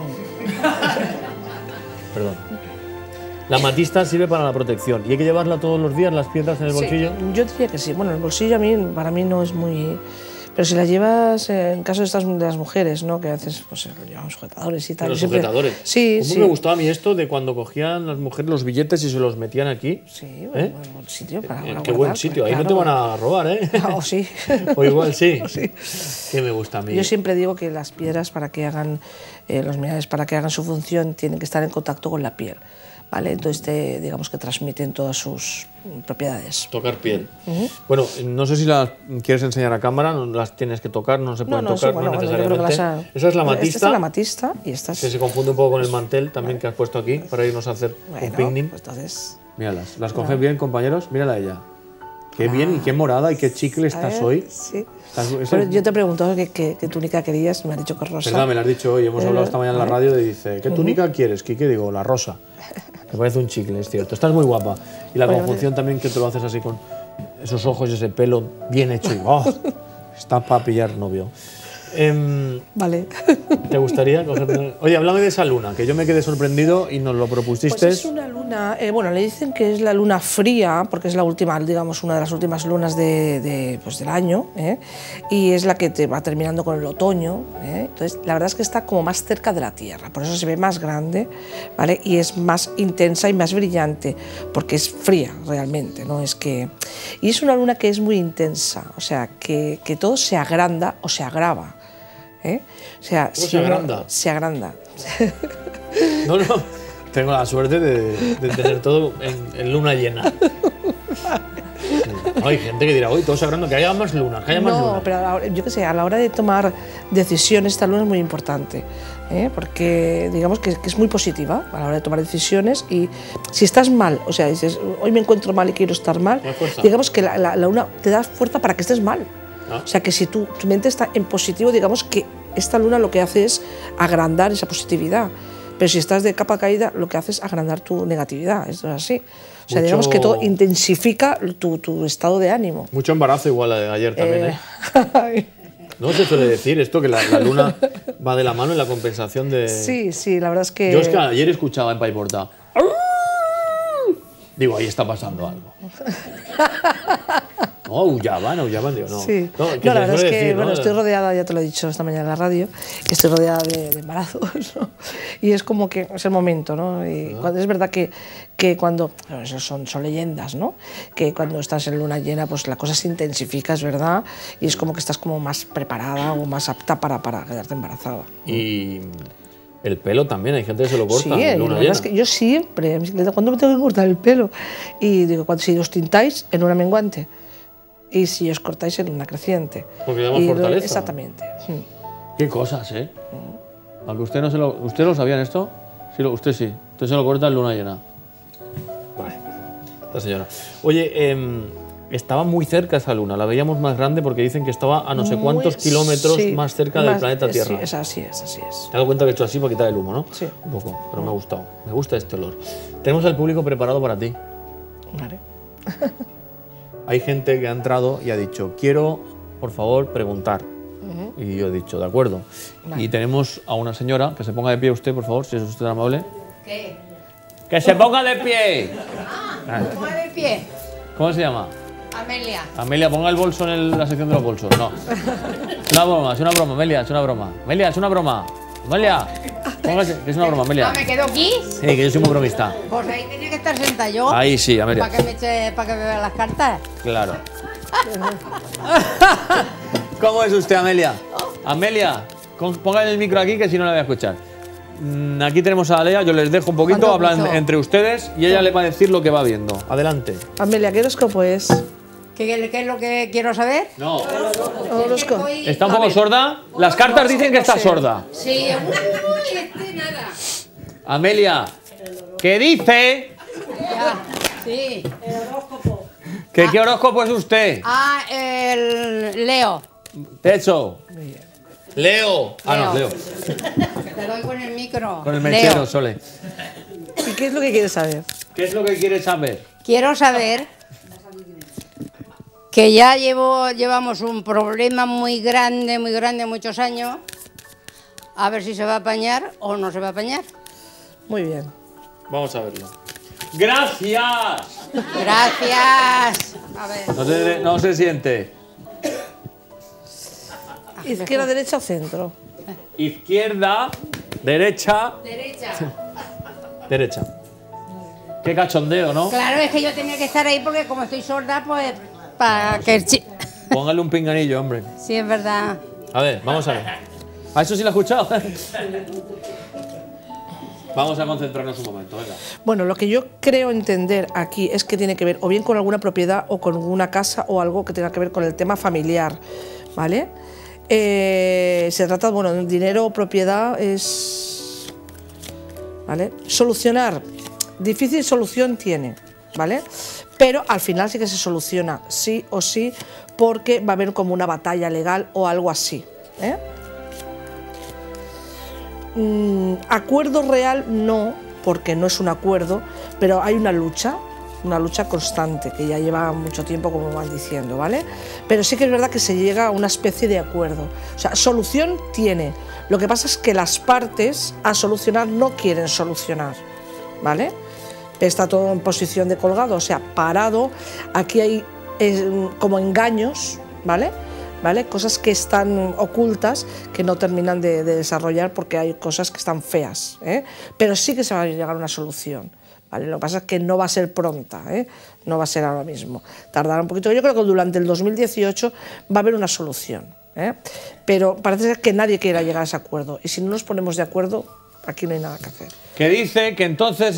Perdón. La amatista sirve para la protección. ¿Y hay que llevarla todos los días, las piedras en el bolsillo? Sí, yo diría que sí. Bueno, el bolsillo a mí, para mí no es muy... Pero si las llevas, eh, en caso de estas de las mujeres, ¿no? Que a veces pues, llevamos sujetadores y tal. Los siempre- sujetadores. Sí, ¿Cómo sí. me gustaba a mí esto de cuando cogían las mujeres los billetes y se los metían aquí? Sí, ¿Eh? buen, buen sitio para, Eh, para Qué buen guardar, sitio, ahí claro. no te van a robar, ¿eh? O sí. O igual sí. Sí. Que me gusta a mí. Yo siempre digo que las piedras, para que hagan, eh, los minerales, para que hagan su función, tienen que estar en contacto con la piel, ¿vale? Entonces, te, digamos que transmiten todas sus mm, propiedades. Tocar piel. Bueno, no sé si las quieres enseñar a cámara, no las tienes que tocar, no se pueden sí, tocar, bueno, no bueno, yo creo que necesariamente. las ha- Esa es la Esta matista, es la matista y esta es... que se confunde un poco con el mantel también que has puesto aquí para irnos a hacer un Bueno, picnic. pues entonces... Míralas, ¿las coges bien, compañeros? Mírala a ella. Qué bien y qué morada y qué chicle a estás ver, hoy. Sí. Estás- ese- Pero yo te he preguntado qué, qué, qué túnica querías, me has dicho que rosa. Verdad, me lo has dicho hoy, hemos Eh, hablado esta mañana en la radio y dice, ¿qué túnica quieres, Quique? Digo, la rosa. Me parece un chicle, es cierto. Estás muy guapa. Y la Bueno, conjunción también que te lo haces así con esos ojos y ese pelo bien hecho. Y, ¡oh! Está para pillar novio. Em, Vale. ¿Te gustaría coger? Oye, háblame de esa luna, que yo me quedé sorprendido y nos lo propusiste. Pues es una luna, eh, bueno, le dicen que es la luna fría, porque es la última, digamos, una de las últimas lunas de, de, pues, del año, ¿eh? Y es la que te va terminando con el otoño, ¿eh? Entonces, la verdad es que está como más cerca de la Tierra, por eso se ve más grande, ¿vale? Y es más intensa y más brillante, porque es fría realmente, ¿no? Es que... Y es una luna que es muy intensa, o sea, que, que todo se agranda o se agrava, ¿eh? O sea, ¿Cómo si se uno- agranda? Se agranda. No, no, tengo la suerte de, de tener todo en, en luna llena. Hay gente que dirá, hoy todo sagrando, que haya más lunas, que haya más No, lunas. pero a la hora- yo qué sé, a la hora de tomar decisiones, esta luna es muy importante, ¿eh? Porque digamos que, que es muy positiva a la hora de tomar decisiones y si estás mal, o sea, dices, hoy me encuentro mal y quiero estar mal, Da fuerza. digamos que la, la- la luna te da fuerza para que estés mal. Ah. O sea, que si tu, tu mente está en positivo, digamos que esta luna lo que hace es agrandar esa positividad. Pero si estás de capa caída, lo que hace es agrandar tu negatividad. Esto es así. O sea, Mucho- digamos que todo intensifica tu, tu estado de ánimo. Mucho embarazo igual de ayer también, ¿eh? Eh, No se suele decir esto, que la, la luna va de la mano en la compensación de... Sí, sí, la verdad es que... Yo es que ayer escuchaba en Paiporta. Digo, ahí está pasando algo. No, aullaban, aullaban, digo, no. Sí. No, No, que se la verdad es suele que decir, bueno, ¿no? estoy rodeada, ya te lo he dicho esta mañana en la radio, que estoy rodeada de, de embarazos, ¿no? Y es como que es el momento, ¿no? Y cuando, es verdad que, que cuando, bueno, eso son, son leyendas, ¿no? Que cuando estás en luna llena, pues la cosa se intensifica, es verdad, y es como que estás como más preparada o más apta para, para quedarte embarazada. Y el pelo también, hay gente que se lo corta Sí, en y luna la verdad llena. es que yo siempre, en bicicleta, ¿cuándo me tengo que cortar el pelo? Y digo, cuando, si os tintáis, en una menguante. Y si os cortáis en una creciente. Porque da más Y lo- fortaleza. Exactamente. Mm. Qué cosas, ¿eh? Aunque usted no se lo... ¿Usted lo sabía en esto? Sí, lo- usted sí. Usted se lo corta en luna llena. Vale. Esta señora. Oye, em, estaba muy cerca esa luna. La veíamos más grande porque dicen que estaba a no sé cuántos Muy- kilómetros sí, más cerca del más- planeta eh, Tierra. Sí, es así es, así es. Te has dado cuenta que he hecho así para quitar el humo, ¿no? Sí. Un poco, pero me ha gustado. Me gusta este olor. Tenemos al público preparado para ti. Vale. Hay gente que ha entrado y ha dicho, quiero, por favor, preguntar. Y yo he dicho, de acuerdo. Vale. Y tenemos a una señora, que se ponga de pie usted, por favor, si es usted tan amable. ¿Qué? ¡Que se ponga de pie! ¿Cómo de pie? ¿Cómo se llama? Amelia. Amelia, ponga el bolso en el- la sección de los bolsos. No. Es una broma, es una broma, Amelia, es una broma. Amelia, es una broma. Amelia, póngase, que es una broma, Amelia. Ah, ¿me quedo aquí? Sí, que yo soy muy bromista. Pues ahí tenía que estar sentada yo. Ahí sí, Amelia. Para que me eche, para que me vea las cartas. Claro. ¿Cómo es usted, Amelia? Amelia, con- pongan el micro aquí que si no la voy a escuchar. Mm, Aquí tenemos a Alea, yo les dejo un poquito, ¿Cuánto hablan puso? entre ustedes y ella le va a decir lo que va viendo. Adelante. Amelia, ¿qué horóscopo es? ¿Qué, qué, qué es lo que quiero saber? No. Horóscopo. Estoy- ¿Está un poco sorda? Las cartas dicen que está sorda. Sí, uy, este nada. Amelia, ¿qué dice? Ya, sí. ¿Que qué horóscopo es usted? Ah, el Leo. Eso. Leo. Ah, no, Leo. Te doy con el micro. Con el mechero, Leo. Sole. ¿Y qué es lo que quieres saber? ¿Qué es lo que quieres saber? Quiero saber que ya llevo, llevamos un problema muy grande, muy grande, muchos años. A ver si se va a apañar o no se va a apañar. Muy bien. Vamos a verlo. ¡Gracias! Gracias. A ver. No se, no se siente. Izquierda, derecha o centro. Izquierda, derecha, Derecha. derecha. Qué cachondeo, ¿no? Claro, es que yo tenía que estar ahí porque como estoy sorda, pues para que el chi... Póngale un pinganillo, hombre. Sí, es verdad. A ver, vamos a ver. ¿A eso sí lo ha escuchado? Vamos a concentrarnos un momento, venga. Bueno, lo que yo creo entender aquí es que tiene que ver o bien con alguna propiedad o con una casa o algo que tenga que ver con el tema familiar, ¿vale? Eh, se trata, bueno, de dinero o propiedad es... ¿Vale? Solucionar. Difícil solución tiene, ¿vale? Pero al final sí que se soluciona, sí o sí, porque va a haber como una batalla legal o algo así, ¿eh? Mm, acuerdo real no, porque no es un acuerdo, pero hay una lucha, una lucha constante que ya lleva mucho tiempo, como van diciendo, ¿vale? Pero sí que es verdad que se llega a una especie de acuerdo. O sea, solución tiene. Lo que pasa es que las partes a solucionar no quieren solucionar, ¿vale? Está todo en posición de colgado, o sea, parado. Aquí hay eh, como engaños, ¿vale? ¿Vale? Cosas que están ocultas, que no terminan de, de desarrollar porque hay cosas que están feas, ¿eh? Pero sí que se va a llegar a una solución, ¿vale? Lo que pasa es que no va a ser pronta, ¿eh? No va a ser ahora mismo, tardará un poquito. Yo creo que durante el dos mil dieciocho va a haber una solución, ¿eh? Pero parece ser que nadie quiera llegar a ese acuerdo, y si no nos ponemos de acuerdo, aquí no hay nada que hacer. Que dice que entonces...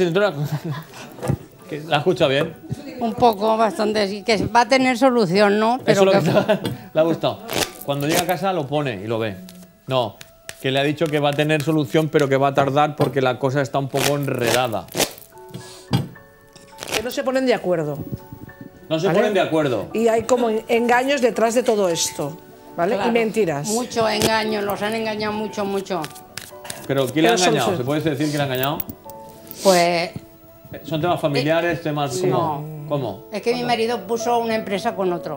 ¿La escucha bien? Un poco, bastante, sí, que va a tener solución, ¿no? Eso Pero es lo que... que le ha gustado. Cuando llega a casa lo pone y lo ve. No, que le ha dicho que va a tener solución, pero que va a tardar porque la cosa está un poco enredada. Que no se ponen de acuerdo. No se ¿Vale? ponen de acuerdo. Y hay como engaños detrás de todo esto, ¿vale? Claro, y mentiras. Mucho engaño, los han engañado mucho, mucho. Pero ¿quién le ha Pero engañado? solución. ¿Se puede decir quién le ha engañado? Pues ¿Son temas familiares, temas sí. cómo? ¿Cómo? es que mi marido puso una empresa con otro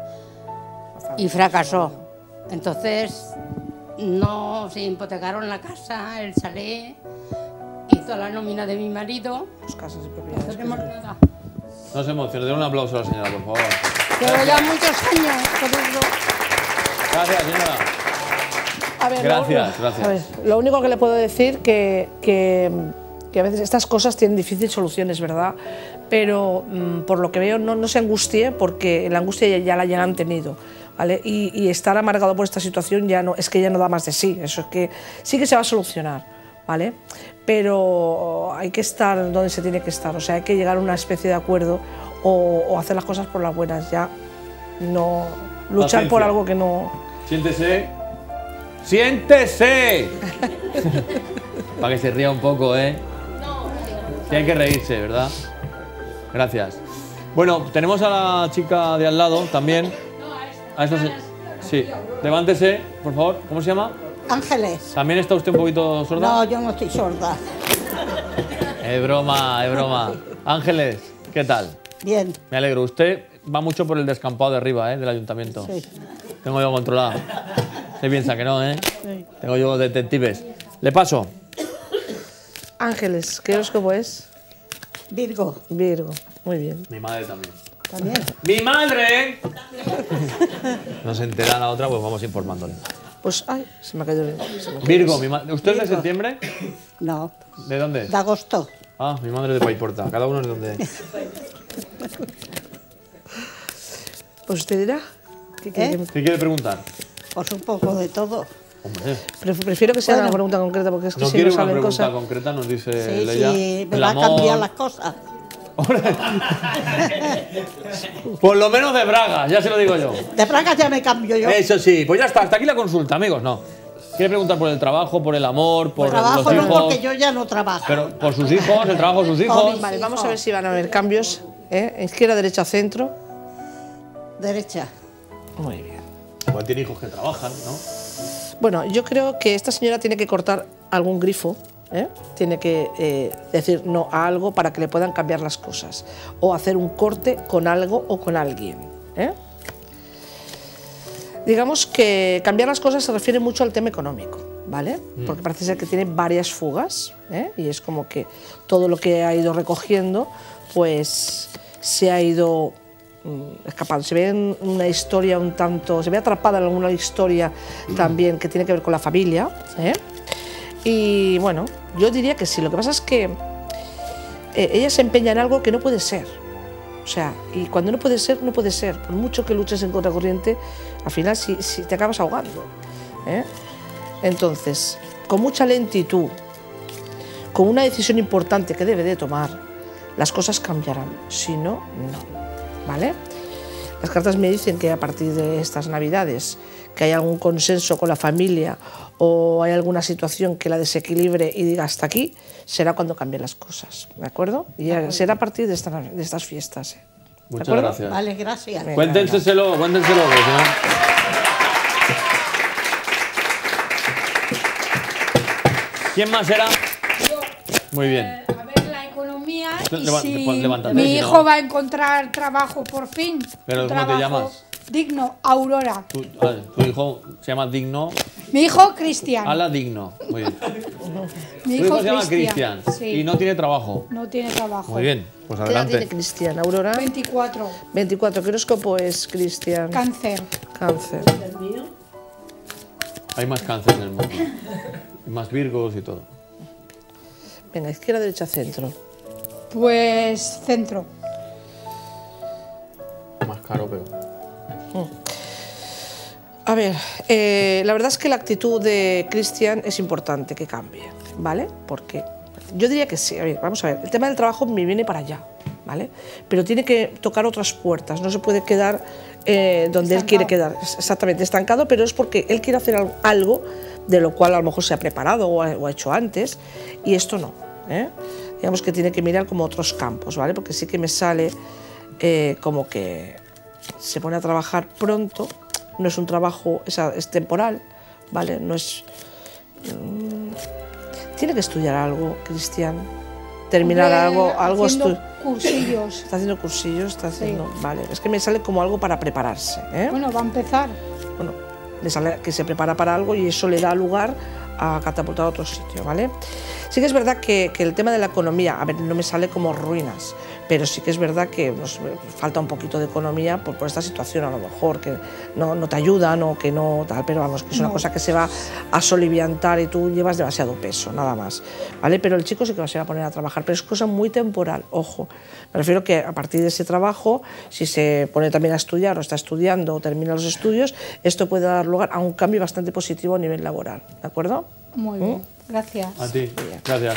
y fracasó. Entonces no se hipotecaron la casa, el chalet, hizo la nómina de mi marido. Las casas y No propiedades. tenemos nada. No se emocione, den un aplauso a la señora, por favor. Llevo ya muchos años con eso. Gracias, señora. A ver, Gracias, lo, gracias. A ver, lo único que le puedo decir que, que, que a veces estas cosas tienen difícil solución, es verdad, pero mmm, por lo que veo no, no se angustie, porque la angustia ya, ya la ya la han tenido, ¿vale? Y, y estar amargado por esta situación ya no, es que ya no da más de sí, eso es que sí que se va a solucionar, ¿vale? Pero hay que estar donde se tiene que estar, o sea, hay que llegar a una especie de acuerdo o, o hacer las cosas por las buenas, ya no luchar Paciencia. por algo que no... Siéntese. ¡Siéntese! Para que se ría un poco, ¿eh? Sí, hay que reírse, ¿verdad? Gracias. Bueno, tenemos a la chica de al lado también. A esta se... Sí. Levántese, por favor. ¿Cómo se llama? Ángeles. ¿También está usted un poquito sorda? No, yo no estoy sorda. Es broma, es broma. Ángeles, ¿qué tal? Bien. Me alegro. Usted va mucho por el descampado de arriba, ¿eh? Del ayuntamiento. Sí. Tengo yo controlado. Se piensa que no, ¿eh? Sí. Tengo yo detectives. Le paso. Ángeles, ¿qué horóscopo es? Virgo. Virgo, muy bien. Mi madre también. También. ¡Mi madre! No se entera la otra, pues vamos informándole. Pues, ay, se me ha caído el... se me ha caído Virgo, mi madre. ¿Usted es de Virgo. septiembre? No. ¿De dónde es? De agosto. Ah, mi madre es de Paiporta. Cada uno es de donde es. Pues usted dirá. ¿Qué quiere ¿Eh? que me- ¿Qué quiere preguntar? Pues un poco de todo. Hombre, Pref- Prefiero que sea Bueno. una pregunta concreta, porque es que no si quiere no una saben pregunta cosas... concreta, nos dice Sí, Leia. sí, me El va a amor. cambiar las cosas. Por lo menos de Braga, ya se lo digo yo. De Praga ya me cambio yo. Eso sí, pues ya está, hasta aquí la consulta, amigos, no. Quiere preguntar por el trabajo, por el amor, por Trabajo los no, hijos. porque yo ya no trabajo. Pero por sus hijos, el trabajo de sus hijos. mis- Vale, vamos a hijo. ver si van a haber cambios. ¿eh? Izquierda, derecha, centro. Derecha. Muy bien. Igual tiene hijos que trabajan, ¿no? Bueno, yo creo que esta señora tiene que cortar algún grifo, ¿eh? Tiene que eh, decir no a algo para que le puedan cambiar las cosas, o hacer un corte con algo o con alguien, ¿eh? Digamos que cambiar las cosas se refiere mucho al tema económico, ¿vale? Porque parece ser que tiene varias fugas, ¿eh? Y es como que todo lo que ha ido recogiendo, pues se ha ido mm, escapando, se ve en una historia un tanto, se ve atrapada en alguna historia también que tiene que ver con la familia, ¿eh? Y bueno, yo diría que sí, lo que pasa es que eh, ella se empeña en algo que no puede ser, o sea, y cuando no puede ser, no puede ser, por mucho que luches en contracorriente, al final si, si te acabas ahogando, ¿eh? Entonces, con mucha lentitud, con una decisión importante que debe de tomar, las cosas cambiarán, si no, no, ¿vale? Las cartas me dicen que a partir de estas Navidades, que hay algún consenso con la familia o hay alguna situación que la desequilibre y diga hasta aquí, será cuando cambien las cosas, ¿de acuerdo? Y será a partir de, esta, de estas fiestas. ¿eh? Muchas gracias. Vale, gracias. Venga, Cuéntenselo, cuéntenselo. Que si no... ¿Quién más era? Muy bien. A ver la economía y Leva- si levántate, mi si hijo no. va a encontrar trabajo por fin. Pero un ¿cómo te trabajo llamas? Digno, Aurora. Tu, a ver, tu hijo se llama Digno. Mi hijo Cristian. Ala Digno. Muy bien. Mi Tu hijo hijo se llama Cristian Sí. y no tiene trabajo. No tiene trabajo. Muy bien, pues ¿Qué edad tiene adelante. Cristian, Aurora? veinticuatro. veinticuatro. ¿Qué horóscopo es, Cristian? Cáncer. Cáncer. Hay más cáncer en el mundo. Y más virgos y todo. Venga, izquierda, derecha, centro. Pues centro. Más caro, pero. A ver, eh, la verdad es que la actitud de Cristian es importante que cambie, ¿vale? Porque yo diría que sí. A ver, vamos a ver, el tema del trabajo me viene para allá, ¿vale? Pero tiene que tocar otras puertas, no se puede quedar eh, donde Estancado. él quiere quedar, exactamente, estancado, pero es porque él quiere hacer al- algo de lo cual a lo mejor se ha preparado o ha, o ha hecho antes, y esto no, ¿eh? Digamos que tiene que mirar como otros campos, ¿vale? Porque sí que me sale eh, como que se pone a trabajar pronto, no es un trabajo, es, es temporal, ¿vale? No es... mm, tiene que estudiar algo, Cristian, terminar Hombre, algo, algo haciendo estu- cursillos. Está haciendo cursillos, está haciendo... Vale, es que me sale como algo para prepararse, ¿eh? Bueno, va a empezar. Bueno, le sale que se prepara para algo y eso le da lugar a catapultar a otro sitio, ¿vale? Sí que es verdad que, que el tema de la economía, a ver, no me sale como ruinas, pero sí que es verdad que nos falta un poquito de economía por, por esta situación a lo mejor, que no, no te ayudan o que no tal, pero vamos, que es una No. cosa que se va a soliviantar y tú llevas demasiado peso, nada más, ¿vale? Pero el chico sí que va a se va a poner a trabajar, pero es cosa muy temporal, ojo. Me refiero que a partir de ese trabajo, si se pone también a estudiar o está estudiando o termina los estudios, esto puede dar lugar a un cambio bastante positivo a nivel laboral, ¿de acuerdo? Muy bien. Gracias. A ti. Gracias.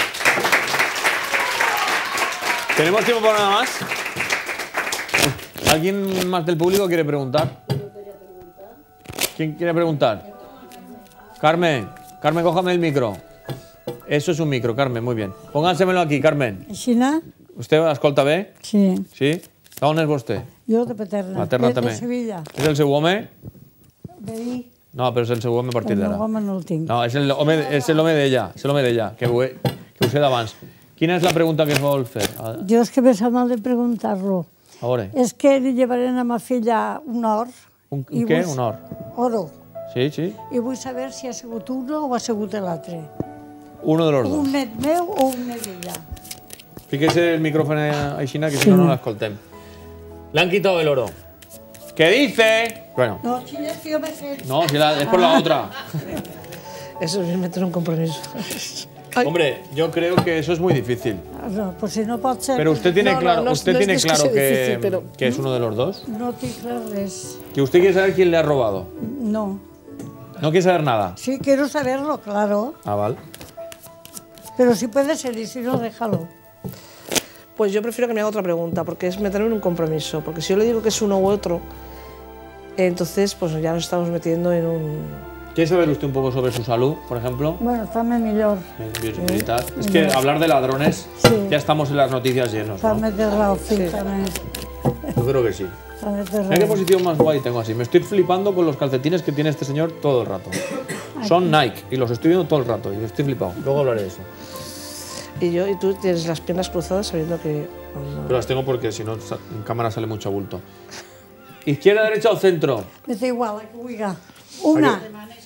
¿Tenemos tiempo para nada más? ¿Alguien más del público quiere preguntar? ¿Quién quiere preguntar? Carmen, Carmen, cójame el micro. Eso es un micro, Carmen, muy bien. Póngansemelo aquí, Carmen. Xina? ¿Usted escolta bé? Sí. Sí? D'on és vostè? Jo de Paterna. Paterna de, també. De Sevilla. És el seu home? Veí. No, però és el seu home a partir El meu d'ara. home no el tinc. No, és el home, és l'home d'ella, és l'home d'ella, que, ho he, que ho sé d'abans. Quina és la pregunta que es vol fer? A, Jo és que me sap mal de preguntar-lo. a veure, És que li llevaré a ma filla un or. un, I un què? vull- Un or? Oro. Sí, sí. I vull saber si ha sigut uno o ha sigut l'altre. Uno de los dos. Un net meu o un net d'ella. Fíjese el micrófono així, que si no, no l'escoltem. Le han quitado el oro. ¿Qué dice? Bueno, No, si és que jo m'he fet. no, si la, es por la otra. Eso es meter un compromiso. Hombre, yo creo que eso es muy difícil. No, pues si no pot ser... Pero usted tiene No, no, claro, no es- usted no es- tiene no es que claro sea que, difícil, pero- que es uno de los dos. No tinc res, res. Que usted quiere saber quién le ha robado. No. No quiere saber nada. Sí, quiero saberlo, claro. Ah, vale. Pero si puede ser y si no, déjalo. Pues yo prefiero que me haga otra pregunta, porque es meterme en un compromiso. Porque si yo le digo que es uno u otro, entonces pues ya nos estamos metiendo en un... ¿Quiere saber usted un poco sobre su salud, por ejemplo? Bueno, també millor. Eh, biosimilar. Es que hablar de ladrones, Sí. ya estamos en las noticias llenos, ¿no? També té raó, sí, també. Yo creo que sí. També té Mira qué raó. posición más guay tengo así. Me estoy flipando con los calcetines que tiene este señor todo el rato. Son Nike y los estoy viendo todo el rato y me estoy flipado. Luego hablaré de eso. Y yo y tú tienes las piernas cruzadas sabiendo que... no, Pero las tengo porque si no sa- en cámara sale mucho bulto. ¿Izquierda, derecha o centro? Me da igual, la que vulgui. Una.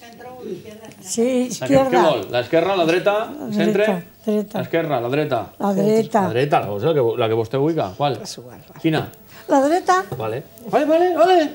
Sí, La, que, ¿qué izquierda. vol? La esquerra, la dreta, centre? Dreta, dreta. La esquerra, la dreta. La dreta. La dreta, la, o sea, la que, la que vostè ubica. ¿Cuál? Quina? La dreta. Vale. Vale, vale, vale.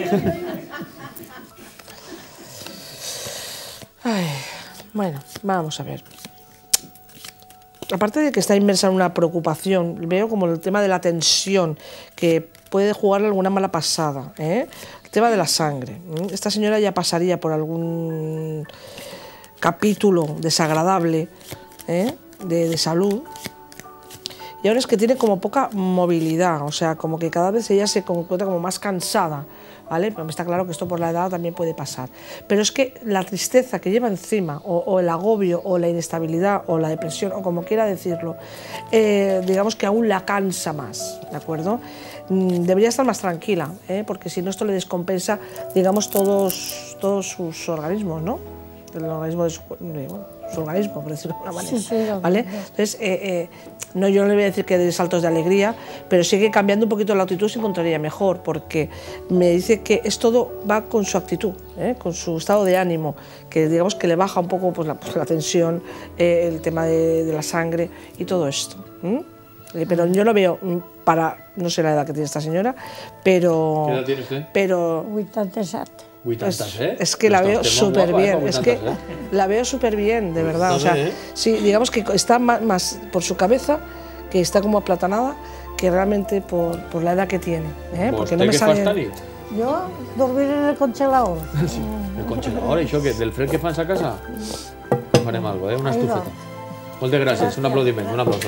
Ay, bueno, vamos a ver. Aparte de que está inmersa en una preocupación, veo como el tema de la tensión, que puede jugarle alguna mala pasada, ¿eh? El tema de la sangre. Esta señora ya pasaría por algún capítulo desagradable, ¿eh? de, de salud. Y ahora es que tiene como poca movilidad, o sea, como que cada vez ella se encuentra como más cansada, ¿vale? Pero está claro que esto por la edad también puede pasar. Pero es que la tristeza que lleva encima, o, o el agobio, o la inestabilidad, o la depresión, o como quiera decirlo, eh, digamos que aún la cansa más, ¿de acuerdo? Mm, debería estar más tranquila, ¿eh? Porque si no esto le descompensa, digamos, todos, todos sus organismos, ¿no? El organismo de su, bueno, su organismo, por decirlo de alguna manera, Sí, sí, lo ¿vale? entiendo. Entonces, eh, eh, no, yo no le voy a decir que dé saltos de alegría, pero sí que cambiando un poquito la actitud se encontraría mejor, porque me dice que es todo va con su actitud, ¿eh? Con su estado de ánimo, que digamos que le baja un poco pues, la, pues, la tensión, eh, el tema de, de la sangre y todo esto. ¿Mm? Eh, pero yo lo veo mm, para, no sé la edad que tiene esta señora, pero... ¿Qué edad tiene usted? Pero... vuitanta-set. vuitanta, ¿eh? Es que la Está veo usted muy súper guapa, ¿eh? bien, Con es que vuitanta, ¿eh? la veo súper bien, de verdad. O sea, También, ¿eh? sí, digamos que está más, más por su cabeza, que está como aplatanada, que realmente por, por la edad que tiene. ¿eh? Porque no me ¿Vostè què fa sale. esta nit? Jo dormir en el congelador. El congelador, això què? Del fred que fa en sa casa? Farem algo, eh? Una Ahí va. estufeta. Moltes gràcies, un aplaudiment, un aplauso.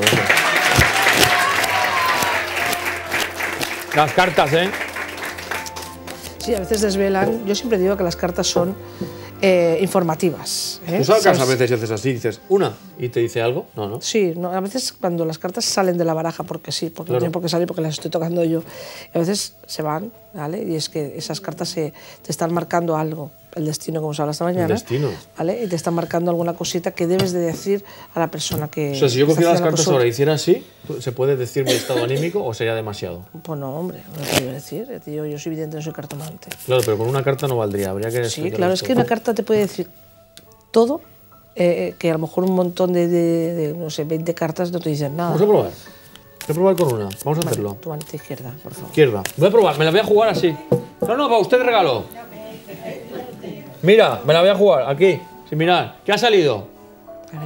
Las cartas, ¿eh? Sí, a veces desvelan. Yo siempre digo que las cartas son eh, informativas. ¿eh? ¿Tú sabes que a ¿Sabes? veces haces así, dices una y te dice algo? No, no. Sí, no, a veces cuando las cartas salen de la baraja, porque sí, porque Claro. no tienen por qué salir, porque las estoy tocando yo, y a veces se van, ¿vale? Y es que esas cartas se, te están marcando algo, el destino, como se habla esta mañana. destino. ¿Vale? Y te están marcando alguna cosita que debes de decir a la persona que... O sea, si yo está cogiera las haciendo la cartas consulta. ahora y hiciera así, ¿se puede decir mi estado anímico o sería demasiado? Pues no, hombre, no te voy a decir, eh, tío, yo soy vidente, no soy cartomante. Claro, pero con una carta no valdría, habría que... Sí, claro, es que una carta te puede decir todo, eh, que a lo mejor un montón de, de, de, no sé, veinte cartas no te dicen nada. Vamos a probar. Voy a probar con una, vamos a Vale, hacerlo. tu manita izquierda, por favor. Izquierda. Voy a probar, me la voy a jugar así. No, no, para usted regalo. Mira, me la voy a jugar, aquí, sin mirar. ¿Qué ha salido? A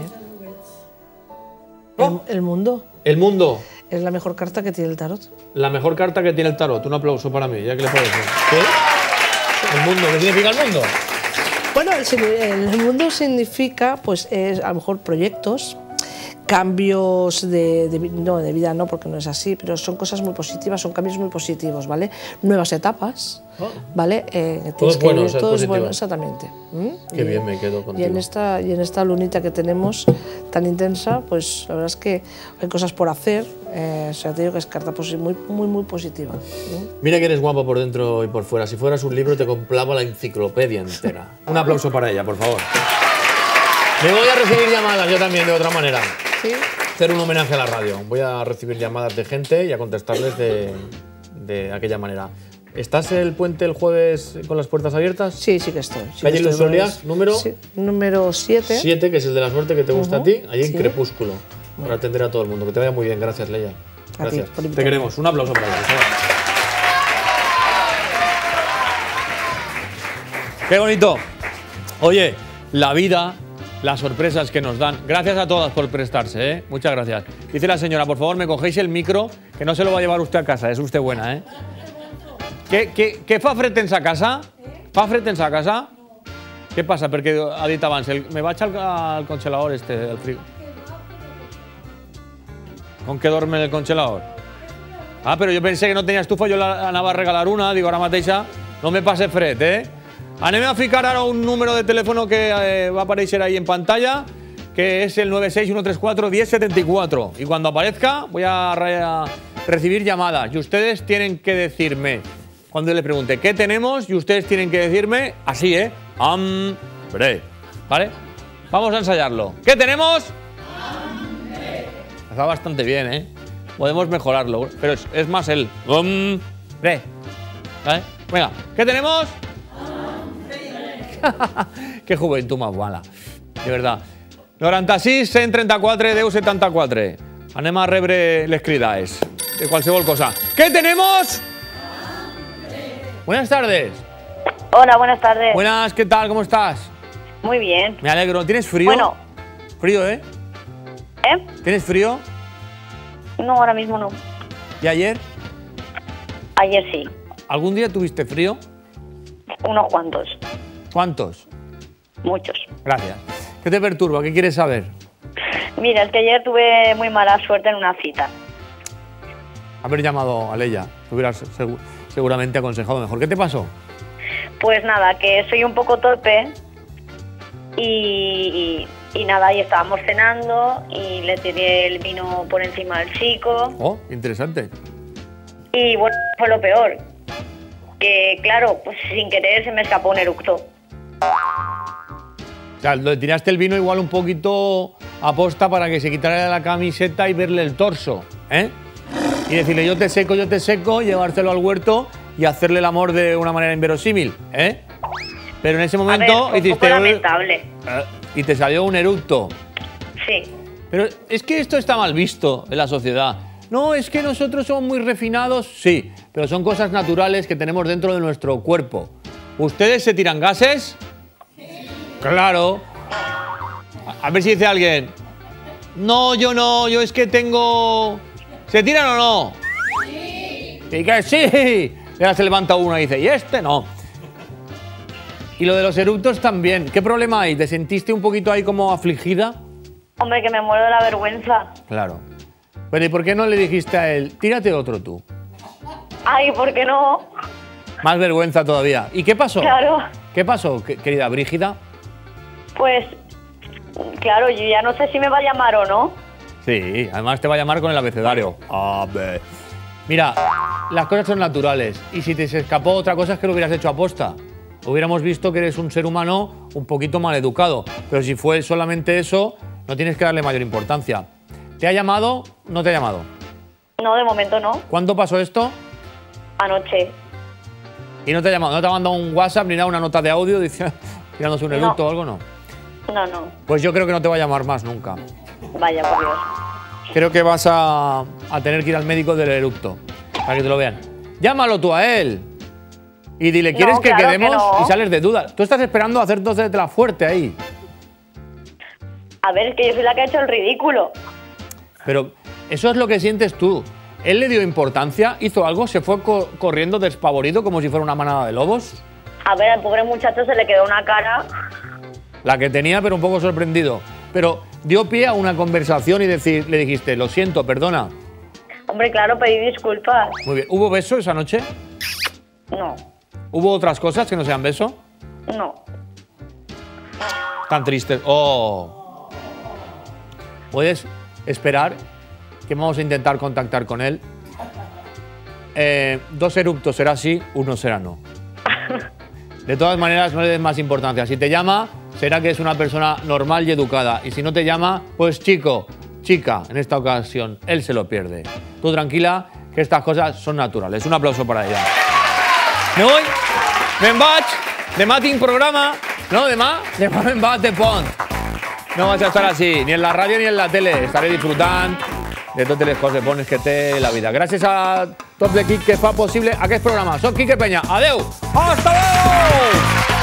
ver. El, el mundo El mundo. es la mejor carta que tiene el tarot. La mejor carta que tiene el tarot. Un aplauso para mí, ya que le parece. ¿Qué? El mundo, ¿qué significa el mundo? Bueno, el, signi- el mundo significa, pues, es a lo mejor proyectos, cambios de, de vi- no, de vida no, porque no es así, pero son cosas muy positivas, son cambios muy positivos, ¿vale? Nuevas etapas, ¿vale? Eh, Todo tienes es que bueno, vivir- ser todo es positivo. bueno, exactamente. ¿Mm? Qué Y- bien me quedo Y contigo. en esta, y en esta lunita que tenemos tan intensa, pues la verdad es que hay cosas por hacer, eh, o sea, te digo que es carta posi- muy, muy, muy positiva. ¿Mm? Mira que eres guapo por dentro y por fuera. Si fueras un libro te compraba la enciclopedia entera. Un aplauso para ella, por favor. Me voy a recibir llamadas yo también de otra manera. ¿Sí? Hacer un homenaje a la radio. Voy a recibir llamadas de gente y a contestarles de, de aquella manera. ¿Estás el puente el jueves con las puertas abiertas? Sí, sí que estoy. Sí Calle que Luz estoy, Solias, pues, número sí, número siete. siete, que es el de la suerte que te gusta Ujú, a ti, allí en sí. Crepúsculo. Para atender a todo el mundo. Que te vaya muy bien. Gracias, Leia. A ti Gracias. por Te invitarme. queremos. Un aplauso para ella. por favor. Qué bonito. Oye, la vida, las sorpresas que nos dan. Gracias a todas por prestarse, ¿eh? Muchas gracias. Dice la señora, por favor, me cogéis el micro, que no se lo va a llevar usted a casa, es usted buena, ¿eh? ¿Qué, qué, qué fa fred en sa casa? Fa fred en sa casa? Què passa? Perquè ha dit abans, el, me vaig al, al congelador este, al frigo. Com que dorme en el congelador? Ah, però jo pensé que no tenia estufa, jo la anava a regalar una, digo, ara mateixa, no me passe fred, eh? Anem a ficar ara un número de teléfono que eh, va a aparecer ahí en pantalla, que es el nueve seis uno tres cuatro uno cero siete cuatro. Y cuando aparezca voy a, a recibir llamadas y ustedes tienen que decirme, cuando le pregunte qué tenemos, y ustedes tienen que decirme así, ¿eh? Hambre. ¿Vale? Vamos a ensayarlo. ¿Qué tenemos? Hambre. Está bastante bien, ¿eh? Podemos mejorarlo, pero es, es más el hambre. ¿Vale? Venga, ¿qué tenemos? que juventud más mala. De verdad. noranta-sis, cent trenta-quatre, deu setanta-quatre. Anem a rebre les cridaes de qualsevol cosa. ¿Qué tenemos? Buenas tardes. Hola, buenas tardes. Buenas, ¿qué tal? ¿Cómo estás? Muy bien. Me alegro. ¿Tienes frío? Bueno. Frío, ¿eh? ¿Eh? ¿Tienes frío? No, ahora mismo no. ¿Y ayer? Ayer sí. ¿Algún día tuviste frío? Unos cuantos. ¿Cuántos? Muchos. Gracias. ¿Qué te perturba? ¿Qué quieres saber? Mira, es que ayer tuve muy mala suerte en una cita. Haber llamado a Leia. Te hubieras segu- seguramente aconsejado mejor. ¿Qué te pasó? Pues nada, que soy un poco torpe y, y, y nada, y estábamos cenando y le tiré el vino por encima del chico. Oh, interesante. Y bueno, fue lo peor. Que claro, pues sin querer se me escapó un eructo. O sea, le tiraste el vino igual un poquito a posta para que se quitara la camiseta y verle el torso, ¿eh? Y decirle yo te seco, yo te seco, llevárselo al huerto y hacerle el amor de una manera inverosímil, ¿eh? Pero en ese momento A ver, hiciste... un poco lamentable. Eh, y te salió un eructo. Sí. Pero es que esto está mal visto en la sociedad. No, es que nosotros somos muy refinados. Sí, pero son cosas naturales que tenemos dentro de nuestro cuerpo. ¿Ustedes se tiran gases? Claro. A, a ver si dice alguien. No, yo no, yo es que tengo... ¿Se tiran o no? Sí. Y que sí. Y ahora se levanta uno y dice, y este no. Y lo de los eructos también. ¿Qué problema hay? ¿Te sentiste un poquito ahí como afligida? Hombre, que me muero de la vergüenza. Claro. Pero ¿y por qué no le dijiste a él, tírate otro tú? Ay, ¿por qué no? Más vergüenza todavía. ¿Y qué pasó? Claro. ¿Qué pasó, que- querida Brígida? Pues, claro, yo ya no sé si me va a llamar o no. Sí, además te va a llamar con el abecedario. A ver. Mira, las cosas son naturales. Y si te se escapó otra cosa es que lo hubieras hecho aposta. Hubiéramos visto que eres un ser humano un poquito mal educado. Pero si fue solamente eso, no tienes que darle mayor importancia. ¿Te ha llamado? ¿No te ha llamado? No, de momento no. ¿Cuándo pasó esto? Anoche. ¿Y no te ha llamado? ¿No te ha mandado un WhatsApp ni nada, una nota de audio diciendo, tirándose un eructo No. o algo? No. No, no. Pues yo creo que no te va a llamar más nunca. Vaya, por Dios. Creo que vas a, a tener que ir al médico del eructo para que te lo vean. Llámalo tú a él y dile, ¿quieres No, que claro que quedemos? no. Y sales de duda. Tú estás esperando a hacer entonces de la fuerte ahí. A ver, es que yo soy la que ha hecho el ridículo. Pero eso es lo que sientes tú. ¿Él le dio importancia? ¿Hizo algo? ¿Se fue co- corriendo despavorido como si fuera una manada de lobos? A ver, al pobre muchacho se le quedó una cara. La que tenía, pero un poco sorprendido. Pero dio pie a una conversación y decir, le dijiste, lo siento, perdona. Hombre, claro, pedí disculpas. Muy bien. ¿Hubo beso esa noche? No, ¿Hubo otras cosas que no sean beso? no. Tan triste. Oh. Puedes esperar que vamos a intentar contactar con él. Eh, dos eructos será sí, uno será no. De todas maneras, no le des más importancia. Si te llama, será que es una persona normal y educada. Y si no te llama, pues chico, chica, en esta ocasión, él se lo pierde. Tú tranquila, que estas cosas son naturales. Un aplauso para ella. Me voy, me'n vaig, demà tinc programa, no, demà, demà me'n vaig de pont. No vaig a estar así, ni en la ràdio ni en la tele. Estaré disfrutant de totes les coses bones que té la vida. Gràcies a tot l'equip que fa possible aquest programa. Soc Quique Peña. Adeu! Hasta luego!